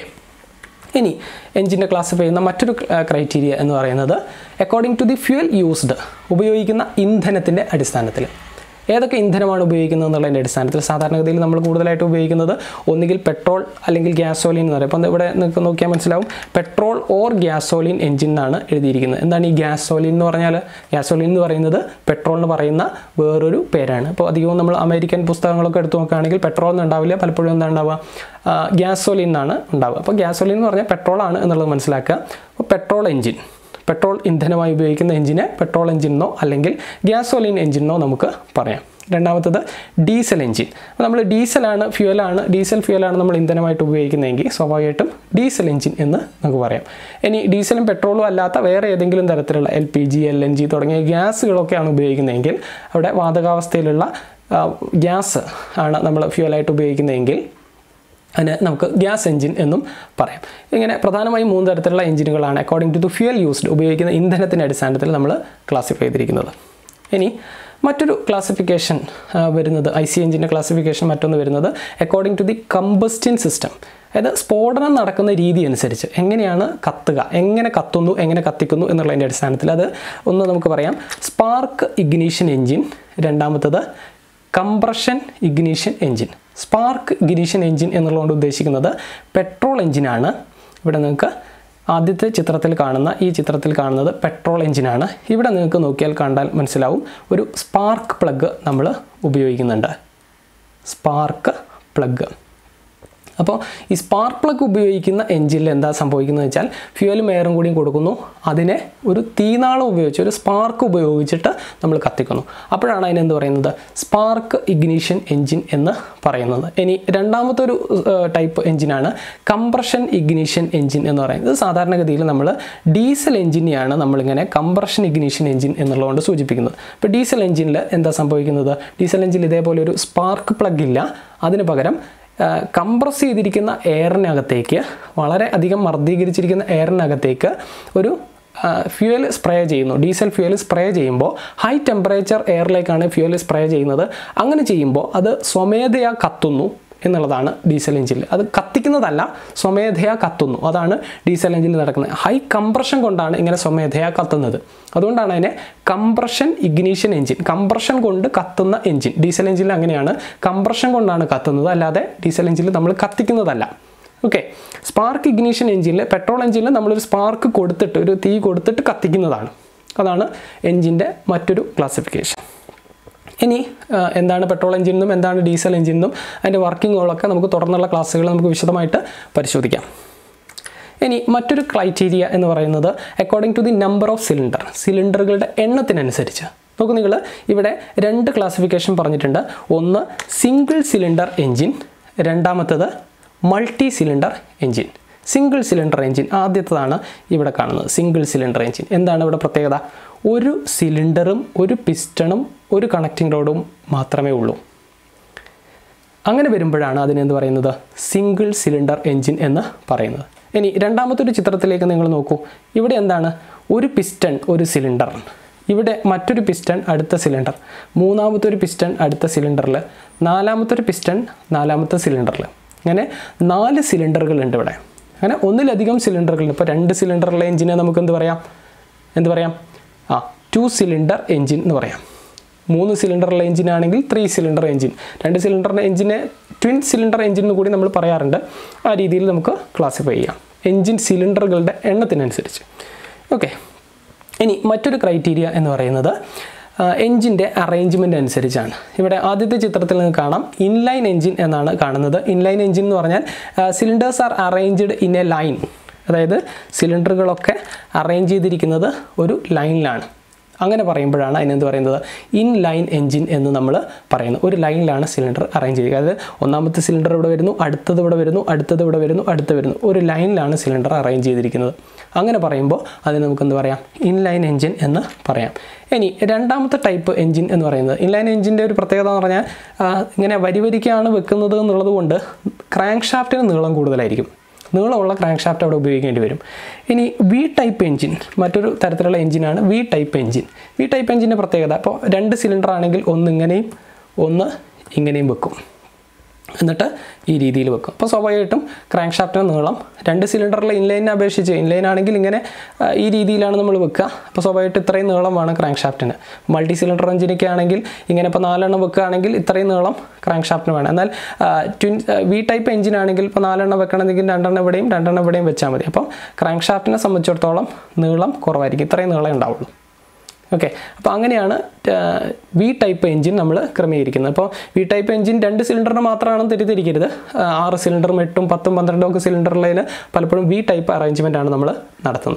ഇനി എഞ്ചിനെ ക്ലാസിഫൈ ചെയ്യുന്ന മറ്റൊരു ക്രൈറ്റീരിയ എന്ന് പറയുന്നത് according to the fuel used. ഉപയോഗിക്കുന്ന ഇന്ധനത്തിൻ്റെ അടിസ്ഥാനത്തിൽ. ഏതൊക്കെ ഇന്ധനമാണ് ഉപയോഗിക്കുന്നത് എന്നുള്ളതിൻ്റെ അടിസ്ഥാനത്തിൽ സാധാരണഗതിയിൽ നമ്മൾ കൂടുതലായിട്ട് ഉപയോഗിക്കുന്നത് ഒന്നുകിൽ പെട്രോൾ അല്ലെങ്കിൽ ഗ്യാസോലിൻ എന്ന് പറയും. അപ്പോൾ ഇവിടെ നിങ്ങൾക്ക് നോക്കിയാൽ മനസ്സിലാവും, പെട്രോൾ ഓർ ഗ്യാസോലിൻ എഞ്ചിൻ എന്നാണ് എഴുതിയിരിക്കുന്നത്. എന്താണ് ഈ ഗ്യാസോലിൻ എന്ന് പറഞ്ഞാൽ? ഗ്യാസോലിൻ എന്ന് പറയുന്നത് പെട്രോൾ എന്ന് പറയുന്ന വേറൊരു പേരാണ്. അപ്പോൾ അധികവും നമ്മൾ അമേരിക്കൻ പുസ്തകങ്ങളൊക്കെ എടുത്ത് നോക്കുകയാണെങ്കിൽ പെട്രോൾ ഒന്നും ഉണ്ടാവില്ല, പലപ്പോഴും എന്താ ഉണ്ടാവുക? ഗ്യാസോലിൻ എന്നാണ് ഉണ്ടാവുക. അപ്പോൾ ഗ്യാസോലിൻ എന്ന് പറഞ്ഞാൽ പെട്രോളാണ് എന്നുള്ളത് മനസ്സിലാക്കുക. അപ്പോൾ പെട്രോൾ എഞ്ചിൻ, പെട്രോൾ ഇന്ധനമായി ഉപയോഗിക്കുന്ന എഞ്ചിനെ പെട്രോൾ എഞ്ചിൻ എന്നോ അല്ലെങ്കിൽ ഗ്യാസോലിൻ എഞ്ചിൻ എന്നോ നമുക്ക് പറയാം. രണ്ടാമത്തത് ഡീസൽ എഞ്ചിൻ. അപ്പോൾ നമ്മൾ ഡീസലാണ് ഫ്യൂവലാണ് ഡീസൽ ഫ്യൂവലാണ് നമ്മൾ ഇന്ധനമായിട്ട് ഉപയോഗിക്കുന്നതെങ്കിൽ സ്വാഭാവികമായിട്ടും ഡീസൽ എഞ്ചിൻ എന്ന് നമുക്ക് പറയാം. ഇനി ഡീസലും പെട്രോളും അല്ലാത്ത വേറെ ഏതെങ്കിലും തരത്തിലുള്ള L P G L N G തുടങ്ങിയ ഗ്യാസുകളൊക്കെയാണ് ഉപയോഗിക്കുന്നതെങ്കിൽ അവിടെ വാതകാവസ്ഥയിലുള്ള ഗ്യാസ് ആണ് നമ്മൾ ഫ്യൂവലായിട്ട് ഉപയോഗിക്കുന്നതെങ്കിൽ അതിന് നമുക്ക് ഗ്യാസ് എഞ്ചിൻ എന്നും പറയാം. ഇങ്ങനെ പ്രധാനമായും മൂന്ന് തരത്തിലുള്ള എഞ്ചിനുകളാണ് according to the fuel used ഉപയോഗിക്കുന്ന ഇന്ധനത്തിൻ്റെ അടിസ്ഥാനത്തിൽ നമ്മൾ ക്ലാസിഫൈ ചെയ്തിരിക്കുന്നത്. ഇനി മറ്റൊരു ക്ലാസിഫിക്കേഷൻ വരുന്നത് ഐ സി എഞ്ചിൻ്റെ ക്ലാസിഫിക്കേഷൻ മറ്റൊന്ന് വരുന്നത് according to the combustion system, അതായത് സ്ഫോടനം നടക്കുന്ന രീതി അനുസരിച്ച് എങ്ങനെയാണ് കത്തുക, എങ്ങനെ കത്തുന്നു, എങ്ങനെ കത്തിക്കുന്നു എന്നുള്ളതിൻ്റെ അടിസ്ഥാനത്തിൽ അത് ഒന്ന് നമുക്ക് പറയാം സ്പാർക്ക് ഇഗ്നീഷൻ എഞ്ചിൻ, രണ്ടാമത്തത് compression ignition engine. Spark ignition engine എന്നുള്ളതുകൊണ്ട് ഉദ്ദേശിക്കുന്നത് പെട്രോൾ എഞ്ചിനാണ്. ഇവിടെ നിങ്ങൾക്ക് ആദ്യത്തെ ചിത്രത്തിൽ കാണുന്ന ഈ ചിത്രത്തിൽ കാണുന്നത് പെട്രോൾ എഞ്ചിനാണ്. ഇവിടെ നിങ്ങൾക്ക് നോക്കിയാൽ കണ്ടാൽ മനസ്സിലാവും ഒരു സ്പാർക്ക് പ്ലഗ് നമ്മൾ ഉപയോഗിക്കുന്നുണ്ട്, സ്പാർക്ക് പ്ലഗ്. അപ്പോൾ ഈ സ്പാർക്ക് പ്ലഗ് ഉപയോഗിക്കുന്ന എഞ്ചിനിൽ എന്താ സംഭവിക്കുന്നത് വെച്ചാൽ ഫ്യൂവലും എയറും കൂടിയും കൊടുക്കുന്നു, അതിനെ ഒരു തീനാളം ഉപയോഗിച്ച് ഒരു സ്പാർക്ക് ഉപയോഗിച്ചിട്ട് നമ്മൾ കത്തിക്കുന്നു. അപ്പോഴാണ് അതിനെന്ത് പറയുന്നത് സ്പാർക്ക് ഇഗ്നീഷൻ എഞ്ചിൻ എന്ന് പറയുന്നത്. ഇനി രണ്ടാമത്തെ ഒരു ടൈപ്പ് എഞ്ചിനാണ് കംപ്രഷൻ ഇഗ്നീഷൻ എഞ്ചിൻ എന്ന് പറയുന്നത്. ഇത് സാധാരണഗതിയിൽ നമ്മൾ ഡീസൽ എഞ്ചിനെയാണ് നമ്മളിങ്ങനെ കംപ്രഷൻ ഇഗ്നീഷൻ എഞ്ചിൻ എന്നുള്ളതുകൊണ്ട് സൂചിപ്പിക്കുന്നത്. ഇപ്പോൾ ഡീസൽ എഞ്ചിനിൽ എന്താ സംഭവിക്കുന്നത്, ഡീസൽ എഞ്ചിനിൽ ഇതേപോലെ ഒരു സ്പാർക്ക് പ്ലഗ് ഇല്ല, അതിന് പകരം കംപ്രസ് ചെയ്തിരിക്കുന്ന എയറിനകത്തേക്ക്, വളരെ അധികം മർദ്ദീകരിച്ചിരിക്കുന്ന എയറിനകത്തേക്ക് ഒരു ഫ്യൂവൽ സ്പ്രേ ചെയ്യുന്നു. ഡീസൽ ഫ്യൂവൽ സ്പ്രേ ചെയ്യുമ്പോൾ ഹൈ ടെമ്പറേച്ചർ എയറിലേക്കാണ് ഫ്യൂവൽ സ്പ്രേ ചെയ്യുന്നത്. അങ്ങനെ ചെയ്യുമ്പോൾ അത് സ്വമേധയാ കത്തുന്നു എന്നുള്ളതാണ് ഡീസൽ എഞ്ചിനിൽ. അത് കത്തിക്കുന്നതല്ല, സ്വമേധയാ കത്തുന്നു. അതാണ് ഡീസൽ എഞ്ചിനിൽ നടക്കുന്നത്. ഹൈ കംപ്രഷൻ കൊണ്ടാണ് ഇങ്ങനെ സ്വമേധയാ കത്തുന്നത്. അതുകൊണ്ടാണ് അതിനെ കംപ്രഷൻ ഇഗ്നീഷൻ എഞ്ചിൻ, കംപ്രഷൻ കൊണ്ട് കത്തുന്ന എഞ്ചിൻ. ഡീസൽ എഞ്ചിനിൽ അങ്ങനെയാണ്, കംപ്രഷൻ കൊണ്ടാണ് കത്തുന്നത്, അല്ലാതെ ഡീസൽ എഞ്ചിനിൽ നമ്മൾ കത്തിക്കുന്നതല്ല. ഓക്കെ, സ്പാർക്ക് ഇഗ്നീഷൻ എഞ്ചിനിൽ, പെട്രോൾ എഞ്ചിനിൽ നമ്മളൊരു സ്പാർക്ക് കൊടുത്തിട്ട്, ഒരു തീ കൊടുത്തിട്ട് കത്തിക്കുന്നതാണ്. അതാണ് എഞ്ചിൻ്റെ മറ്റൊരു ക്ലാസിഫിക്കേഷൻ. ഇനി എന്താണ് പെട്രോൾ എഞ്ചിനും എന്താണ് ഡീസൽ എഞ്ചിനും അതിൻ്റെ വർക്കിങ്ങുകളൊക്കെ നമുക്ക് തുടർന്നുള്ള ക്ലാസ്സുകൾ നമുക്ക് വിശദമായിട്ട് പരിശോധിക്കാം. ഇനി മറ്റൊരു ക്രൈറ്റീരിയ എന്ന് പറയുന്നത് according to the number of cylinder, സിലിണ്ടറുകളുടെ എണ്ണത്തിനനുസരിച്ച്. നോക്കൂ, നിങ്ങൾ ഇവിടെ രണ്ട് ക്ലാസിഫിക്കേഷൻ പറഞ്ഞിട്ടുണ്ട്. ഒന്ന് സിംഗിൾ സിലിണ്ടർ എഞ്ചിൻ, രണ്ടാമത്തത് multi cylinder engine. Single cylinder engine ആദ്യത്തേതാണ് ഇവിടെ കാണുന്നത്, സിംഗിൾ സിലിണ്ടർ എഞ്ചിൻ. എന്താണ് ഇവിടെ പ്രത്യേകത? ഒരു സിലിണ്ടറും ഒരു പിസ്റ്റണും ഒരു കണക്റ്റിംഗ് റോഡും മാത്രമേ ഉള്ളൂ. അങ്ങനെ വരുമ്പോഴാണ് അതിനെന്ത് പറയുന്നത് സിംഗിൾ സിലിണ്ടർ എഞ്ചിൻ എന്ന് പറയുന്നത്. ഇനി രണ്ടാമത്തെ ഒരു ചിത്രത്തിലേക്ക് നിങ്ങൾ നോക്കൂ. ഇവിടെ എന്താണ്, ഒരു പിസ്റ്റൺ ഒരു സിലിണ്ടർ, ഇവിടെ മറ്റൊരു പിസ്റ്റൺ അടുത്ത സിലിണ്ടർ, മൂന്നാമത്തെ ഒരു പിസ്റ്റൺ അടുത്ത സിലിണ്ടറിൽ, നാലാമത്തെ ഒരു പിസ്റ്റൺ നാലാമത്തെ സിലിണ്ടറിൽ. അങ്ങനെ നാല് സിലിണ്ടറുകളുണ്ട് ഇവിടെ. അങ്ങനെ ഒന്നിലധികം സിലിണ്ടറുകളുണ്ട്. ഇപ്പോൾ രണ്ട് സിലിണ്ടറുള്ള എഞ്ചിനെ നമുക്ക് എന്ത് പറയാം എന്ത് പറയാം ആ ടു സിലിണ്ടർ എഞ്ചിൻ എന്ന് പറയാം. മൂന്ന് സിലിണ്ടറുള്ള എഞ്ചിനാണെങ്കിൽ ത്രീ സിലിണ്ടർ എഞ്ചിൻ, രണ്ട് സിലിണ്ടറിൻ്റെ എഞ്ചിനെ ട്വിൻ സിലിണ്ടർ എഞ്ചിൻ എന്ന് കൂടി നമ്മൾ പറയാറുണ്ട്. ആ രീതിയിൽ നമുക്ക് ക്ലാസിഫൈ ചെയ്യാം എഞ്ചിൻ സിലിണ്ടറുകളുടെ എണ്ണത്തിനനുസരിച്ച്. ഓക്കെ, ഇനി മറ്റൊരു ക്രൈറ്റീരിയ എന്ന് പറയുന്നത് എഞ്ചിൻ്റെ അറേഞ്ച്മെൻറ്റ് അനുസരിച്ചാണ്. ഇവിടെ ആദ്യത്തെ ചിത്രത്തിൽ നിങ്ങൾക്ക് കാണാം ഇൻലൈൻ എഞ്ചിൻ എന്നാണ് കാണുന്നത്. ഇൻലൈൻ എഞ്ചിൻ എന്ന് പറഞ്ഞാൽ cylinders are arranged in a line, അതായത് സിലിണ്ടറുകളൊക്കെ അറേഞ്ച് ചെയ്തിരിക്കുന്നത് ഒരു ലൈനിലാണ്. അങ്ങനെ പറയുമ്പോഴാണ് അതിനെന്ത് പറയുന്നത് ഇൻ ലൈൻ എഞ്ചിൻ എന്ന് നമ്മൾ പറയുന്നത്. ഒരു ലൈനിലാണ് സിലിണ്ടർ അറേഞ്ച് ചെയ്യുക. അതായത് ഒന്നാമത്തെ സിലിണ്ടർ ഇവിടെ വരുന്നു, അടുത്തത് ഇവിടെ വരുന്നു, അടുത്തത് ഇവിടെ വരുന്നു, അടുത്ത് വരുന്നു. ഒരു ലൈനിലാണ് സിലിണ്ടർ അറേഞ്ച് ചെയ്തിരിക്കുന്നത്. അങ്ങനെ പറയുമ്പോൾ അതിന് നമുക്കെന്ത് പറയാം ഇൻലൈൻ എഞ്ചിൻ എന്ന് പറയാം. ഇനി രണ്ടാമത്തെ ടൈപ്പ് എഞ്ചിൻ എന്ന് പറയുന്നത്, ഇൻലൈൻ എഞ്ചിൻ്റെ ഒരു പ്രത്യേകത എന്ന് പറഞ്ഞാൽ ഇങ്ങനെ വരി വരിക്കാണ് വെക്കുന്നത് എന്നുള്ളത് കൊണ്ട് ക്രാങ്ക് ഷാഫ്റ്റിന് നീളം കൂടുതലായിരിക്കും. നീളമുള്ള ക്രാങ്ക് ഷാഫ്റ്റ് അവിടെ ഉപയോഗിക്കേണ്ടി വരും. ഇനി വി ടൈപ്പ് എഞ്ചിൻ മറ്റൊരു തരത്തിലുള്ള എഞ്ചിനാണ് V type engine. V type എഞ്ചിൻ്റെ പ്രത്യേകത, ഇപ്പോൾ രണ്ട് സിലിണ്ടർ ആണെങ്കിൽ ഒന്ന് ഇങ്ങനെയും ഒന്ന് ഇങ്ങനെയും വെക്കും, എന്നിട്ട് ഈ രീതിയിൽ വെക്കും. അപ്പോൾ സ്വാഭാവികമായിട്ടും ക്രാങ്ക് ഷാഫ്റ്റിന് നീളം രണ്ട് സിലിണ്ടറിലെ ഇൻലൈനെ അപേക്ഷിച്ച്, ഇൻലൈൻ ആണെങ്കിൽ ഇങ്ങനെ ഈ രീതിയിലാണ് നമ്മൾ വെക്കുക. അപ്പോൾ സ്വാഭാവികമായിട്ട് ഇത്രയും നീളം വേണം ക്രാങ്ക് ഷാഫ്റ്റിന്. മൾട്ടി സിലിണ്ടർ എഞ്ചിനൊക്കെ ആണെങ്കിൽ ഇങ്ങനെ ഇപ്പോൾ നാലെണ്ണം വെക്കുകയാണെങ്കിൽ ഇത്രയും നീളം ക്രാങ്ക് ഷാഫ്റ്റിന് വേണം. എന്നാൽ ട്വിൻ വി ടൈപ്പ് എഞ്ചിൻ ആണെങ്കിൽ ഇപ്പോൾ നാലെണ്ണം വെക്കണമെങ്കിൽ രണ്ടെണ്ണം ഇവിടെയും രണ്ടെണ്ണം ഇവിടെയും വെച്ചാൽ മതി. അപ്പോൾ ക്രാങ്ക് ഷാഫ്റ്റിനെ സംബന്ധിച്ചിടത്തോളം നീളം കുറവായിരിക്കും, ഇത്രയും നീളം ഉണ്ടാവുള്ളൂ. ഓക്കെ, അപ്പോൾ അങ്ങനെയാണ് വി ടൈപ്പ് എഞ്ചിൻ നമ്മൾ ക്രമീകരിക്കുന്നത്. അപ്പോൾ വി ടൈപ്പ് എഞ്ചിൻ രണ്ട് സിലിണ്ടറിന് മാത്രമാണ് തെറ്റിദ്ധരിക്കരുത്. ആറ് സിലിണ്ടറും എട്ടും പത്തും പന്ത്രണ്ടും ഒക്കെ സിലിണ്ടറിലതിന് പലപ്പോഴും വി ടൈപ്പ് അറേഞ്ച്മെൻ്റ് ആണ് നമ്മൾ നടത്തുന്നത്.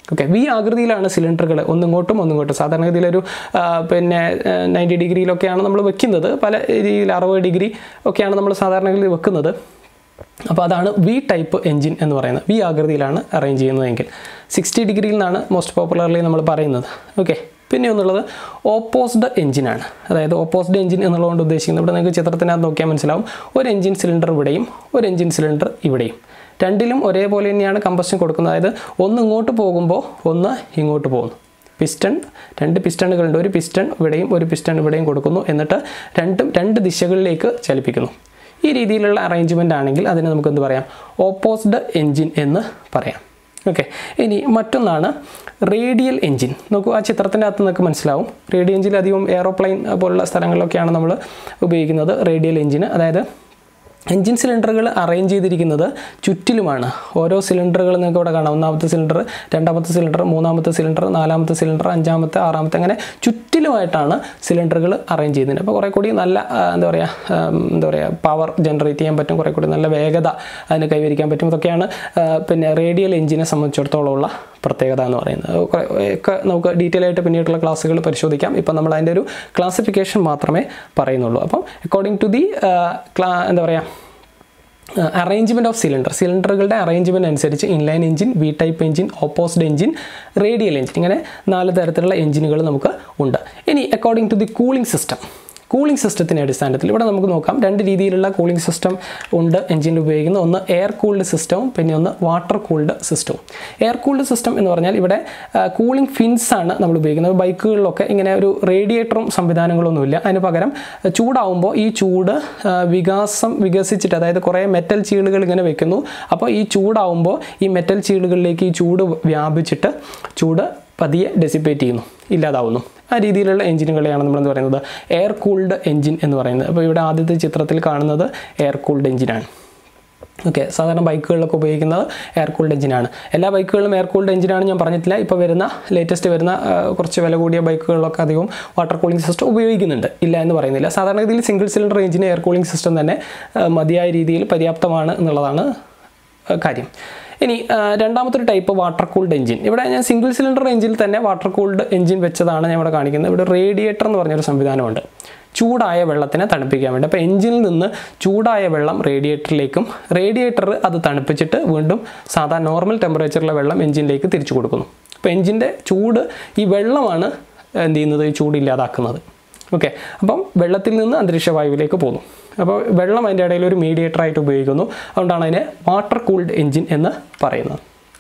ഓക്കെ, വി ആകൃതിയിലാണ് സിലിണ്ടറുകൾ ഒന്നിങ്ങോട്ടും ഒന്നിങ്ങോട്ടും. സാധാരണഗതിയിലൊരു പിന്നെ നയൻറ്റി ഡിഗ്രിയിലൊക്കെയാണ് നമ്മൾ വെക്കുന്നത്, പല രീതിയിൽ അറുപത് ഡിഗ്രി ഒക്കെയാണ് നമ്മൾ സാധാരണഗതിയിൽ വെക്കുന്നത്. അപ്പോൾ അതാണ് വി ടൈപ്പ് എൻജിൻ എന്ന് പറയുന്നത്, വി ആകൃതിയിലാണ് അറേഞ്ച് ചെയ്യുന്നതെങ്കിൽ. സിക്സ്റ്റി ഡിഗ്രിയിൽ നിന്നാണ് മോസ്റ്റ് പോപ്പുലർലി നമ്മൾ പറയുന്നത്. ഓക്കെ, പിന്നെ ഒന്നുള്ളത് ഓപ്പോസ്ഡ് എഞ്ചിനാണ്. അതായത് ഓപ്പോസ്ഡ് എഞ്ചിൻ എന്നുള്ളതുകൊണ്ട് ഉദ്ദേശിക്കുന്നത്, ഇവിടെ നിങ്ങൾക്ക് ചിത്രത്തിനകത്ത് നോക്കിയാൽ മനസ്സിലാവും, ഒരു എഞ്ചിൻ സിലിണ്ടർ ഇവിടെയും ഒരു എഞ്ചിൻ സിലിണ്ടർ ഇവിടെയും, രണ്ടിലും ഒരേപോലെ തന്നെയാണ് കമ്പഷൻ കൊടുക്കുന്നത്. അതായത് ഒന്ന് ഇങ്ങോട്ട് പോകുമ്പോൾ ഒന്ന് ഇങ്ങോട്ട് പോകുന്നു. പിസ്റ്റൺ, രണ്ട് പിസ്റ്റണുകളുണ്ട്, ഒരു പിസ്റ്റൺ ഇവിടെയും ഒരു പിസ്റ്റൺ ഇവിടെയും കൊടുക്കുന്നു, എന്നിട്ട് രണ്ടും രണ്ട് ദിശകളിലേക്ക് ചലിപ്പിക്കുന്നു. ഈ രീതിയിലുള്ള അറേഞ്ച്മെൻ്റ് ആണെങ്കിൽ അതിനെ നമുക്ക് എന്ത് പറയാം, ഓപ്പോസ്ഡ് എഞ്ചിൻ എന്ന് പറയാം. ഓക്കെ, ഇനി മറ്റൊന്നാണ് റേഡിയൽ എഞ്ചിൻ. നോക്കൂ, ആ ചിത്രത്തിൻ്റെ അകത്ത് നിങ്ങൾക്ക് മനസ്സിലാവും, റേഡിയൽ എഞ്ചിൻ അധികം എയറോപ്ലെയിൻ പോലുള്ള സ്ഥലങ്ങളിലൊക്കെയാണ് നമ്മൾ ഉപയോഗിക്കുന്നത് റേഡിയൽ എഞ്ചിന്. അതായത് എൻജിൻ സിലിണ്ടറുകൾ അറേഞ്ച് ചെയ്തിരിക്കുന്നത് ചുറ്റിലുമാണ്. ഓരോ സിലിണ്ടറുകൾ നിങ്ങൾക്ക് ഇവിടെ കാണാം, ഒന്നാമത്തെ സിലിണ്ടർ, രണ്ടാമത്തെ സിലിണ്ടർ, മൂന്നാമത്തെ സിലിണ്ടർ, നാലാമത്തെ സിലിണ്ടർ, അഞ്ചാമത്തെ, ആറാമത്തെ, അങ്ങനെ ചുറ്റിലുമായിട്ടാണ് സിലിണ്ടറുകൾ അറേഞ്ച് ചെയ്യുന്നത്. അപ്പോൾ കുറേ കൂടി നല്ല എന്താ പറയുക എന്താ പറയുക പവർ ജനറേറ്റ് ചെയ്യാൻ പറ്റും, കുറേ കൂടി നല്ല വേഗത അതിന് കൈവരിക്കാൻ പറ്റും. ഇതൊക്കെയാണ് പിന്നെ റേഡിയൽ എഞ്ചിനെ സംബന്ധിച്ചിടത്തോളം ഉള്ള പ്രത്യേകത എന്ന് പറയുന്നത്. ഒക്കെ നമുക്ക് ഡീറ്റെയിൽ ആയിട്ട് പിന്നീടുള്ള ക്ലാസ്സുകൾ പരിശോധിക്കാം. ഇപ്പം നമ്മൾ അതിൻ്റെ ഒരു ക്ലാസിഫിക്കേഷൻ മാത്രമേ പറയുന്നുള്ളൂ. അപ്പം അക്കോർഡിംഗ് ടു ദി ക്ലാ എന്താ പറയുക അറേഞ്ച്മെൻറ്റ് ഓഫ് സിലിണ്ടർ, സിലിണ്ടറുകളുടെ അറേഞ്ച്മെൻറ്റ് അനുസരിച്ച് inline engine, V type engine, opposed engine, radial engine, ഇങ്ങനെ നാല് തരത്തിലുള്ള എഞ്ചിനുകൾ നമുക്ക് ഉണ്ട്. ഇനി according to the cooling system, cooling സിസ്റ്റത്തിൻ്റെ അടിസ്ഥാനത്തിൽ ഇവിടെ നമുക്ക് നോക്കാം, രണ്ട് രീതിയിലുള്ള കൂളിംഗ് സിസ്റ്റം ഉണ്ട് എഞ്ചിനിൽ ഉപയോഗിക്കുന്ന. ഒന്ന് എയർ കൂൾഡ് സിസ്റ്റവും പിന്നെ ഒന്ന് വാട്ടർ കൂൾഡ് സിസ്റ്റവും. എയർ കൂൾഡ് സിസ്റ്റം എന്ന് പറഞ്ഞാൽ ഇവിടെ കൂളിംഗ് ഫിൻസ് ആണ് നമ്മൾ ഉപയോഗിക്കുന്നത്. ബൈക്കുകളിലൊക്കെ ഇങ്ങനെ ഒരു റേഡിയേറ്ററും സംവിധാനങ്ങളൊന്നുമില്ല. അതിന് പകരം ചൂടാവുമ്പോൾ ഈ ചൂട് വികാസം വികസിച്ചിട്ട്, അതായത് കുറേ മെറ്റൽ ചീളുകൾ ഇങ്ങനെ വെക്കുന്നു. അപ്പോൾ ഈ ചൂടാവുമ്പോൾ ഈ മെറ്റൽ ചീളുകളിലേക്ക് ഈ ചൂട് വ്യാപിച്ചിട്ട് ചൂട് പതിയെ ഡെസിപ്പേറ്റ് ചെയ്യുന്നു, ഇല്ലാതാവുന്നു. ആ രീതിയിലുള്ള എഞ്ചിനുകളെയാണ് നമ്മളെന്ന് പറയുന്നത് എയർ കൂൾഡ് എഞ്ചിൻ എന്ന് പറയുന്നത്. അപ്പോൾ ഇവിടെ ആദ്യത്തെ ചിത്രത്തിൽ കാണുന്നത് എയർ കൂൾഡ് എഞ്ചിനാണ്. ഓക്കെ, സാധാരണ ബൈക്കുകളിലൊക്കെ ഉപയോഗിക്കുന്നത് എയർ കൂൾഡ് എഞ്ചിനാണ്. എല്ലാ ബൈക്കുകളിലും എയർ കൂൾഡ് എഞ്ചിനാണ് ഞാൻ പറഞ്ഞിട്ടില്ല. ഇപ്പോൾ വരുന്ന ലേറ്റസ്റ്റ് വരുന്ന കുറച്ച് വില കൂടിയ ബൈക്കുകളിലൊക്കെ അധികം വാട്ടർ കൂളിംഗ് സിസ്റ്റം ഉപയോഗിക്കുന്നുണ്ട്, ഇല്ല എന്ന് പറയുന്നില്ല. സാധാരണഗതിയിൽ സിംഗിൾ സിലിണ്ടർ എഞ്ചിന് എയർ കൂളിംഗ് സിസ്റ്റം തന്നെ മതിയായ രീതിയിൽ പര്യാപ്തമാണ് എന്നുള്ളതാണ് കാര്യം. ഇനി രണ്ടാമത്തൊരു ടൈപ്പ് വാട്ടർ കൂൾഡ് എഞ്ചിൻ. ഇവിടെ ഞാൻ സിംഗിൾ സിലിണ്ടർ എഞ്ചിനിൽ തന്നെ വാട്ടർ കൂൾഡ് എഞ്ചിൻ വെച്ചതാണ് ഞാൻ ഇവിടെ കാണിക്കുന്നത്. ഇവിടെ റേഡിയേറ്റർ എന്ന് പറഞ്ഞൊരു സംവിധാനമുണ്ട്, ചൂടായ വെള്ളത്തിനെ തണുപ്പിക്കാൻ വേണ്ടി. അപ്പോൾ എഞ്ചിനിൽ നിന്ന് ചൂടായ വെള്ളം റേഡിയേറ്ററിലേക്കും, റേഡിയേറ്റർ അത് തണുപ്പിച്ചിട്ട് വീണ്ടും സാധാരണ നോർമൽ ടെമ്പറേച്ചറിലെ വെള്ളം എഞ്ചിനിലേക്ക് തിരിച്ചു കൊടുക്കുന്നു. അപ്പോൾ എഞ്ചിൻ്റെ ചൂട്, ഈ വെള്ളമാണ് എന്ത് ചെയ്യുന്നത്, ഈ ചൂട് ഇല്ലാതാക്കുന്നത്. ഓക്കെ, അപ്പം വെള്ളത്തിൽ നിന്ന് അന്തരീക്ഷ വായുവിലേക്ക് പോകുന്നു. അപ്പോൾ വെള്ളം അതിൻ്റെ ഇടയിൽ ഒരു മീഡിയേറ്ററായിട്ട് ഉപയോഗിക്കുന്നു. അതുകൊണ്ടാണ് അതിനെ വാട്ടർ കൂൾഡ് എഞ്ചിൻ എന്ന് പറയുന്നത്.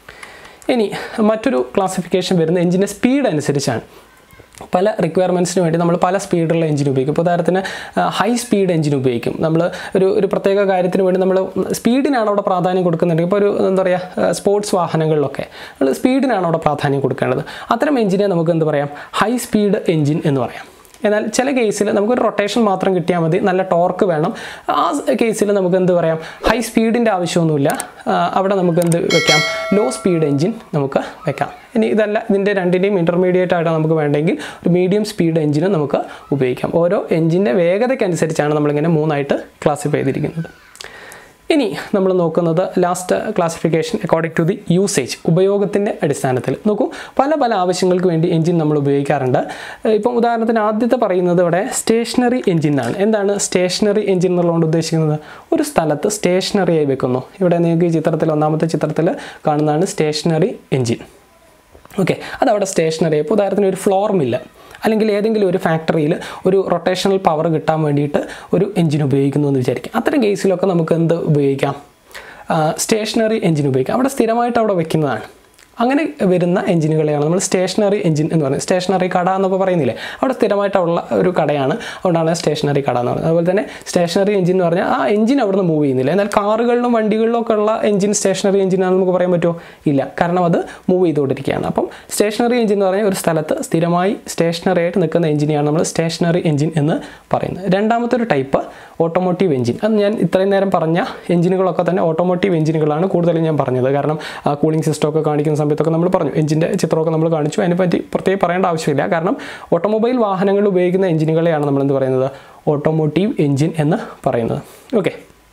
ഇനി മറ്റൊരു ക്ലാസിഫിക്കേഷൻ വരുന്ന എഞ്ചിൻ്റെ സ്പീഡ് അനുസരിച്ചാണ്. പല റിക്വയർമെൻറ്റ്സിന് വേണ്ടി നമ്മൾ പല സ്പീഡുള്ള എഞ്ചിൻ ഉപയോഗിക്കും. ഇപ്പോൾ ഉദാഹരണത്തിന് ഹൈ സ്പീഡ് എഞ്ചിൻ ഉപയോഗിക്കും. നമ്മൾ ഒരു ഒരു പ്രത്യേക കാര്യത്തിന് വേണ്ടി നമ്മൾ സ്പീഡിനാണ് അവിടെ പ്രാധാന്യം കൊടുക്കുന്നുണ്ടെങ്കിൽ, ഇപ്പോൾ ഒരു എന്താ പറയുക സ്പോർട്സ് വാഹനങ്ങളിലൊക്കെ നമ്മൾ സ്പീഡിനാണ് അവിടെ പ്രാധാന്യം കൊടുക്കേണ്ടത്. അത്തരം എഞ്ചിനെ നമുക്ക് എന്ത് പറയാം, ഹൈ സ്പീഡ് എഞ്ചിൻ എന്ന് പറയാം. എന്നാൽ ചില കേസിൽ നമുക്കൊരു റൊട്ടേഷൻ മാത്രം കിട്ടിയാൽ മതി, നല്ല ടോർക്ക് വേണം. ആ കേസിൽ നമുക്ക് എന്ത് പറയാം, ഹൈ സ്പീഡിൻ്റെ ആവശ്യമൊന്നുമില്ല. അവിടെ നമുക്ക് എന്ത് വെക്കാം, ലോ സ്പീഡ് എഞ്ചിൻ നമുക്ക് വെക്കാം. ഇനി ഇതല്ല, ഇതിൻ്റെ രണ്ടിൻ്റെയും ഇൻ്റർമീഡിയറ്റ് ആയിട്ടാണ് നമുക്ക് വേണ്ടെങ്കിൽ ഒരു മീഡിയം സ്പീഡ് എഞ്ചിന് നമുക്ക് ഉപയോഗിക്കാം. ഓരോ എഞ്ചിൻ്റെ വേഗതയ്ക്കനുസരിച്ചാണ് നമ്മളിങ്ങനെ മൂന്നായിട്ട് ക്ലാസിഫൈ ചെയ്തിരിക്കുന്നത്. ഇനി നമ്മൾ നോക്കുന്നത് last classification according to the usage, ഉപയോഗത്തിൻ്റെ അടിസ്ഥാനത്തിൽ. നോക്കൂ, പല പല ആവശ്യങ്ങൾക്ക് വേണ്ടി എഞ്ചിൻ നമ്മൾ ഉപയോഗിക്കാറുണ്ട്. ഇപ്പം ഉദാഹരണത്തിന് ആദ്യത്തെ പറയുന്നത് ഇവിടെ സ്റ്റേഷനറി എഞ്ചിൻ ആണ്. എന്താണ് സ്റ്റേഷനറി എഞ്ചിൻ എന്നുള്ളതുകൊണ്ട് ഉദ്ദേശിക്കുന്നത്, ഒരു സ്ഥലത്ത് സ്റ്റേഷനറി ആയി വെക്കുന്നു. ഇവിടെ നിങ്ങൾക്ക് ഈ ചിത്രത്തിൽ, ഒന്നാമത്തെ ചിത്രത്തിൽ കാണുന്നതാണ് സ്റ്റേഷനറി എഞ്ചിൻ. ഓക്കെ, അതവിടെ സ്റ്റേഷനറി. ഇപ്പോൾ ഉദാഹരണത്തിന് ഒരു ഫ്ലോർ മില്ല് അല്ലെങ്കിൽ ഏതെങ്കിലും ഒരു ഫാക്ടറിയിൽ ഒരു റൊട്ടേഷണൽ പവർ കിട്ടാൻ വേണ്ടിയിട്ട് ഒരു എഞ്ചിൻ ഉപയോഗിക്കുന്നു എന്ന് വിചാരിക്കാം. അത്തരം കേസിലൊക്കെ നമുക്ക് എന്ത് ഉപയോഗിക്കാം, സ്റ്റേഷനറി എഞ്ചിൻ ഉപയോഗിക്കാം. അവിടെ സ്ഥിരമായിട്ട് അവിടെ വെക്കുന്നതാണ്. അങ്ങനെ വരുന്ന എഞ്ചിനുകളെയാണ് നമ്മൾ സ്റ്റേഷനറി എഞ്ചിൻ എന്ന് പറയുന്നത്. സ്റ്റേഷനറി കട എന്നൊക്കെ പറയുന്നില്ലേ, അവിടെ സ്ഥിരമായിട്ടുള്ള ഒരു കടയാണ്, അതുകൊണ്ടാണ് സ്റ്റേഷനറി കട എന്ന് പറയുന്നത്. അതുപോലെ തന്നെ സ്റ്റേഷനറി എഞ്ചിൻ എന്ന് പറഞ്ഞാൽ ആ എഞ്ചിൻ അവിടെ നിന്ന് മൂവ് ചെയ്യുന്നില്ല. എന്നാൽ കാറുകളിലും വണ്ടികളിലും ഒക്കെ ഉള്ള എഞ്ചിൻ സ്റ്റേഷനറി എഞ്ചിനാണെന്ന് നമുക്ക് പറയാൻ പറ്റുമോ, ഇല്ല, കാരണം അത് മൂവ് ചെയ്തുകൊണ്ടിരിക്കുകയാണ്. അപ്പം സ്റ്റേഷനറി എഞ്ചിൻ എന്ന് പറഞ്ഞാൽ ഒരു സ്ഥലത്ത് സ്ഥിരമായി സ്റ്റേഷനറി ആയിട്ട് നിൽക്കുന്ന എഞ്ചിനെയാണ് നമ്മൾ സ്റ്റേഷനറി എഞ്ചിൻ എന്ന് പറയുന്നത്. രണ്ടാമത്തെ ഒരു ടൈപ്പ് ഓട്ടോമോട്ടീവ് എഞ്ചിൻ. അത് ഞാൻ ഇത്രയും നേരം പറഞ്ഞ എഞ്ചിനുകളൊക്കെ തന്നെ ഓട്ടോമോട്ടീവ് എഞ്ചിനുകളാണ് കൂടുതലും ഞാൻ പറഞ്ഞത്. കാരണം കൂളിംഗ് സിസ്റ്റം ഒക്കെ കാണിക്കുന്ന സമയത്തൊക്കെ നമ്മൾ പറഞ്ഞു, എഞ്ചിൻ്റെ ചിത്രമൊക്കെ നമ്മൾ കാണിച്ചു. അതിനെപ്പറ്റി പ്രത്യേകം പറയേണ്ട ആവശ്യമില്ല. കാരണം ഓട്ടോമൊബൈൽ വാഹനങ്ങളിൽ ഉപയോഗിക്കുന്ന എഞ്ചിനുകളെയാണ് നമ്മൾ എന്ത് പറയുന്നത്, ഓട്ടോമോട്ടീവ് എഞ്ചിൻ എന്ന് പറയുന്നത്. ഓക്കെ,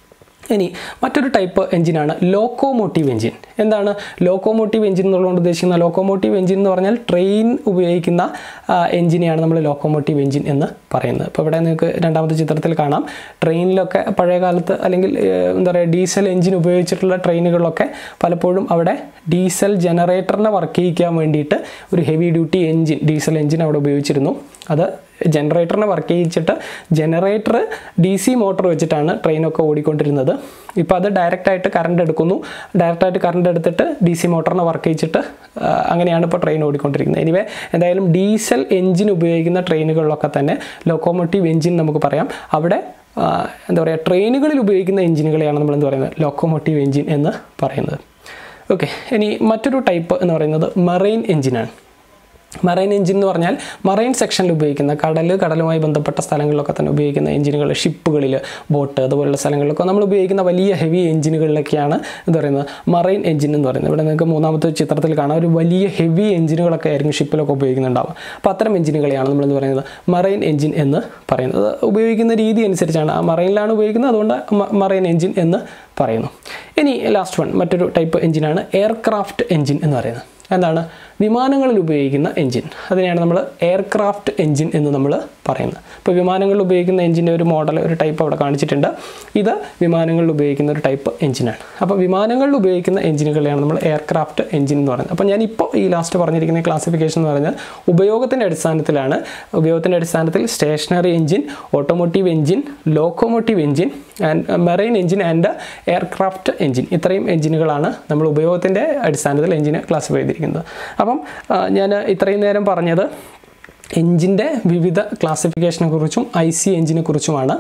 ഇനി മറ്റൊരു ടൈപ്പ് എഞ്ചിനാണ് ലോക്കോമോട്ടീവ് എഞ്ചിൻ. എന്താണ് ലോക്കോമോട്ടീവ് എഞ്ചിൻ എന്നുള്ളതുകൊണ്ട് ഉദ്ദേശിക്കുന്ന? ലോക്കോമോട്ടീവ് എഞ്ചിൻ എന്ന് പറഞ്ഞാൽ ട്രെയിൻ ഉപയോഗിക്കുന്ന എഞ്ചിനെയാണ് നമ്മൾ ലോക്കോമോട്ടീവ് എഞ്ചിൻ എന്ന് പറയുന്നത്. ഇപ്പോൾ ഇവിടെ നിങ്ങൾക്ക് രണ്ടാമത്തെ ചിത്രത്തിൽ കാണാം, ട്രെയിനിലൊക്കെ പഴയ കാലത്ത് അല്ലെങ്കിൽ എന്താ പറയുക ഡീസൽ എഞ്ചിൻ ഉപയോഗിച്ചിട്ടുള്ള ട്രെയിനുകളിലൊക്കെ പലപ്പോഴും അവിടെ ഡീസൽ ജനറേറ്ററിനെ വർക്ക് ചെയ്യിക്കാൻ വേണ്ടിയിട്ട് ഒരു heavy duty engine diesel engine അവിടെ ഉപയോഗിച്ചിരുന്നു. അത് ജനറേറ്ററിനെ വർക്ക് ചെയ്യിച്ചിട്ട് ജനറേറ്റർ ഡി സി മോട്ടോർ വെച്ചിട്ടാണ് ട്രെയിനൊക്കെ ഓടിക്കൊണ്ടിരുന്നത്. ഇപ്പോൾ അത് ഡയറക്റ്റായിട്ട് കറണ്ട് എടുക്കുന്നു. ഡയറക്റ്റായിട്ട് കറണ്ട് എടുത്തിട്ട് ഡി സി മോട്ടറിനെ വർക്ക് ചെയ്യിച്ചിട്ട് അങ്ങനെയാണ് ഇപ്പോൾ ട്രെയിൻ ഓടിക്കൊണ്ടിരിക്കുന്നത്. എനിവേ എന്തായാലും ഡീസൽ എഞ്ചിൻ ഉപയോഗിക്കുന്ന ട്രെയിനുകളിലൊക്കെ തന്നെ ലോക്കോമോട്ടീവ് എഞ്ചിൻ നമുക്ക് പറയാം. അവിടെ എന്താ പറയുക ട്രെയിനുകളിൽ ഉപയോഗിക്കുന്ന എഞ്ചിനുകളെയാണ് നമ്മൾ എന്ത് പറയുന്നത്? ലോക്കോമോട്ടീവ് എഞ്ചിൻ എന്ന് പറയുന്നത്. ഓക്കെ, ഇനി മറ്റൊരു ടൈപ്പ് എന്ന് പറയുന്നത് മറൈൻ എഞ്ചിനാണ്. മറൈൻ എഞ്ചിൻ എന്ന് പറഞ്ഞാൽ മറൈൻ സെക്ഷനിൽ ഉപയോഗിക്കുന്ന കടൽ കടലുമായി ബന്ധപ്പെട്ട സ്ഥലങ്ങളിലൊക്കെ തന്നെ ഉപയോഗിക്കുന്ന എഞ്ചിനുകൾ, ഷിപ്പുകളിൽ, ബോട്ട് അതുപോലുള്ള സ്ഥലങ്ങളിലൊക്കെ നമ്മൾ ഉപയോഗിക്കുന്ന വലിയ ഹെവി എഞ്ചിനുകളിലൊക്കെയാണ് എന്താ പറയുന്നത് മറൈൻ എഞ്ചിൻ എന്ന് പറയുന്നത്. ഇവിടെ നിങ്ങൾക്ക് മൂന്നാമത്തെ ചിത്രത്തിൽ കാണാം, ഒരു വലിയ ഹെവി എഞ്ചിനുകളൊക്കെ ആയിരിക്കും ഷിപ്പിലൊക്കെ ഉപയോഗിക്കുന്നുണ്ടാവും. അപ്പോൾ അത്തരം എഞ്ചിനുകളെയാണ് നമ്മളെന്ന് പറയുന്നത് മറൈൻ എഞ്ചിൻ എന്ന് പറയുന്നത്. ഉപയോഗിക്കുന്ന രീതി അനുസരിച്ചാണ്, ആ മറൈനിലാണ് ഉപയോഗിക്കുന്നത്, അതുകൊണ്ട് മറൈൻ എഞ്ചിൻ എന്ന് പറയുന്നു. ഇനി ലാസ്റ്റ് വൺ മറ്റൊരു ടൈപ്പ് എഞ്ചിനാണ് എയർക്രാഫ്റ്റ് എഞ്ചിൻ എന്ന് പറയുന്നത്. എന്താണ്? വിമാനങ്ങളിൽ ഉപയോഗിക്കുന്ന എഞ്ചിൻ. അതിനെയാണ് നമ്മൾ എയർക്രാഫ്റ്റ് എഞ്ചിൻ എന്ന് നമ്മൾ പറയുന്നത്. ഇപ്പോൾ വിമാനങ്ങളിൽ ഉപയോഗിക്കുന്ന എഞ്ചിൻ്റെ ഒരു മോഡൽ, ഒരു ടൈപ്പ് അവിടെ കാണിച്ചിട്ടുണ്ട്. ഇത് വിമാനങ്ങളിൽ ഉപയോഗിക്കുന്ന ഒരു ടൈപ്പ് എഞ്ചിനാണ്. അപ്പോൾ വിമാനങ്ങളിൽ ഉപയോഗിക്കുന്ന എഞ്ചിനുകളെയാണ് നമ്മൾ എയർക്രാഫ്റ്റ് എഞ്ചിൻ എന്ന് പറയുന്നത്. അപ്പോൾ ഞാനിപ്പോൾ ഈ ലാസ്റ്റ് പറഞ്ഞിരിക്കുന്ന ക്ലാസിഫിക്കേഷൻ എന്ന് പറഞ്ഞാൽ ഉപയോഗത്തിൻ്റെ അടിസ്ഥാനത്തിലാണ്. ഉപയോഗത്തിൻ്റെ അടിസ്ഥാനത്തിൽ stationary engine, automotive engine, locomotive engine and marine engine and aircraft engine, ഇത്രയും എഞ്ചിനുകളാണ് നമ്മൾ ഉപയോഗത്തിൻ്റെ അടിസ്ഥാനത്തിൽ എഞ്ചിനെ ക്ലാസിഫൈ ചെയ്തിരിക്കുന്നത്. അപ്പം ഞാൻ ഇത്രയും നേരം പറഞ്ഞത് എഞ്ചിൻ്റെ വിവിധ ക്ലാസിഫിക്കേഷനെ കുറിച്ചും ഐ സി എഞ്ചിനെ കുറിച്ചുമാണ്.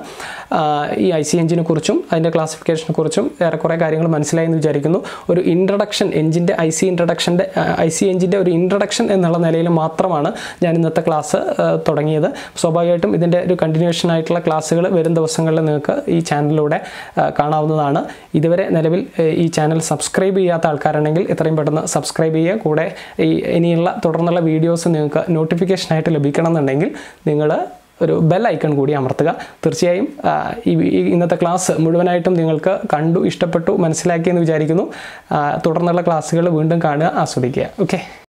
ഈ ഐ സി എഞ്ചിനെ കുറിച്ചും അതിൻ്റെ ക്ലാസിഫിക്കേഷനെ കുറിച്ചും ഏറെക്കുറെ കാര്യങ്ങൾ മനസ്സിലായി എന്ന് വിചാരിക്കുന്നു. ഒരു ഇൻട്രഡക്ഷൻ, എഞ്ചിൻ്റെ ഐ സി ഇൻട്രഡക്ഷൻ്റെ ഐ സി എഞ്ചിൻ്റെ ഒരു ഇൻട്രഡക്ഷൻ എന്നുള്ള നിലയിൽ മാത്രമാണ് ഞാൻ ഇന്നത്തെ ക്ലാസ് തുടങ്ങിയത്. സ്വാഭാവികമായിട്ടും ഇതിൻ്റെ ഒരു കണ്ടിന്യൂഷൻ ആയിട്ടുള്ള ക്ലാസ്സുകൾ വരും ദിവസങ്ങളിൽ നിങ്ങൾക്ക് ഈ ചാനലിലൂടെ കാണാവുന്നതാണ്. ഇതുവരെ നിലവിൽ ഈ ചാനൽ സബ്സ്ക്രൈബ് ചെയ്യാത്ത ആൾക്കാരാണെങ്കിൽ എത്രയും പെട്ടെന്ന് സബ്സ്ക്രൈബ് ചെയ്യുക. കൂടെ ഈ ഇനിയുള്ള തുടർന്നുള്ള വീഡിയോസ് നിങ്ങൾക്ക് നോട്ടിഫിക്കേഷനായിട്ട് ലഭിക്കണം എന്നുണ്ടെങ്കിൽ നിങ്ങൾ ഒരു ബെൽ ഐക്കൺ കൂടി അമർത്തുക. തീർച്ചയായും ഈ ഇന്നത്തെ ക്ലാസ് മുഴുവനായിട്ടും നിങ്ങൾക്ക് കണ്ടു, ഇഷ്ടപ്പെട്ടു, മനസ്സിലാക്കിയെന്ന് വിചാരിക്കുന്നു. തുടർന്നുള്ള ക്ലാസ്സുകൾ വീണ്ടും കാണുക, ആസ്വദിക്കുക. ഓക്കെ.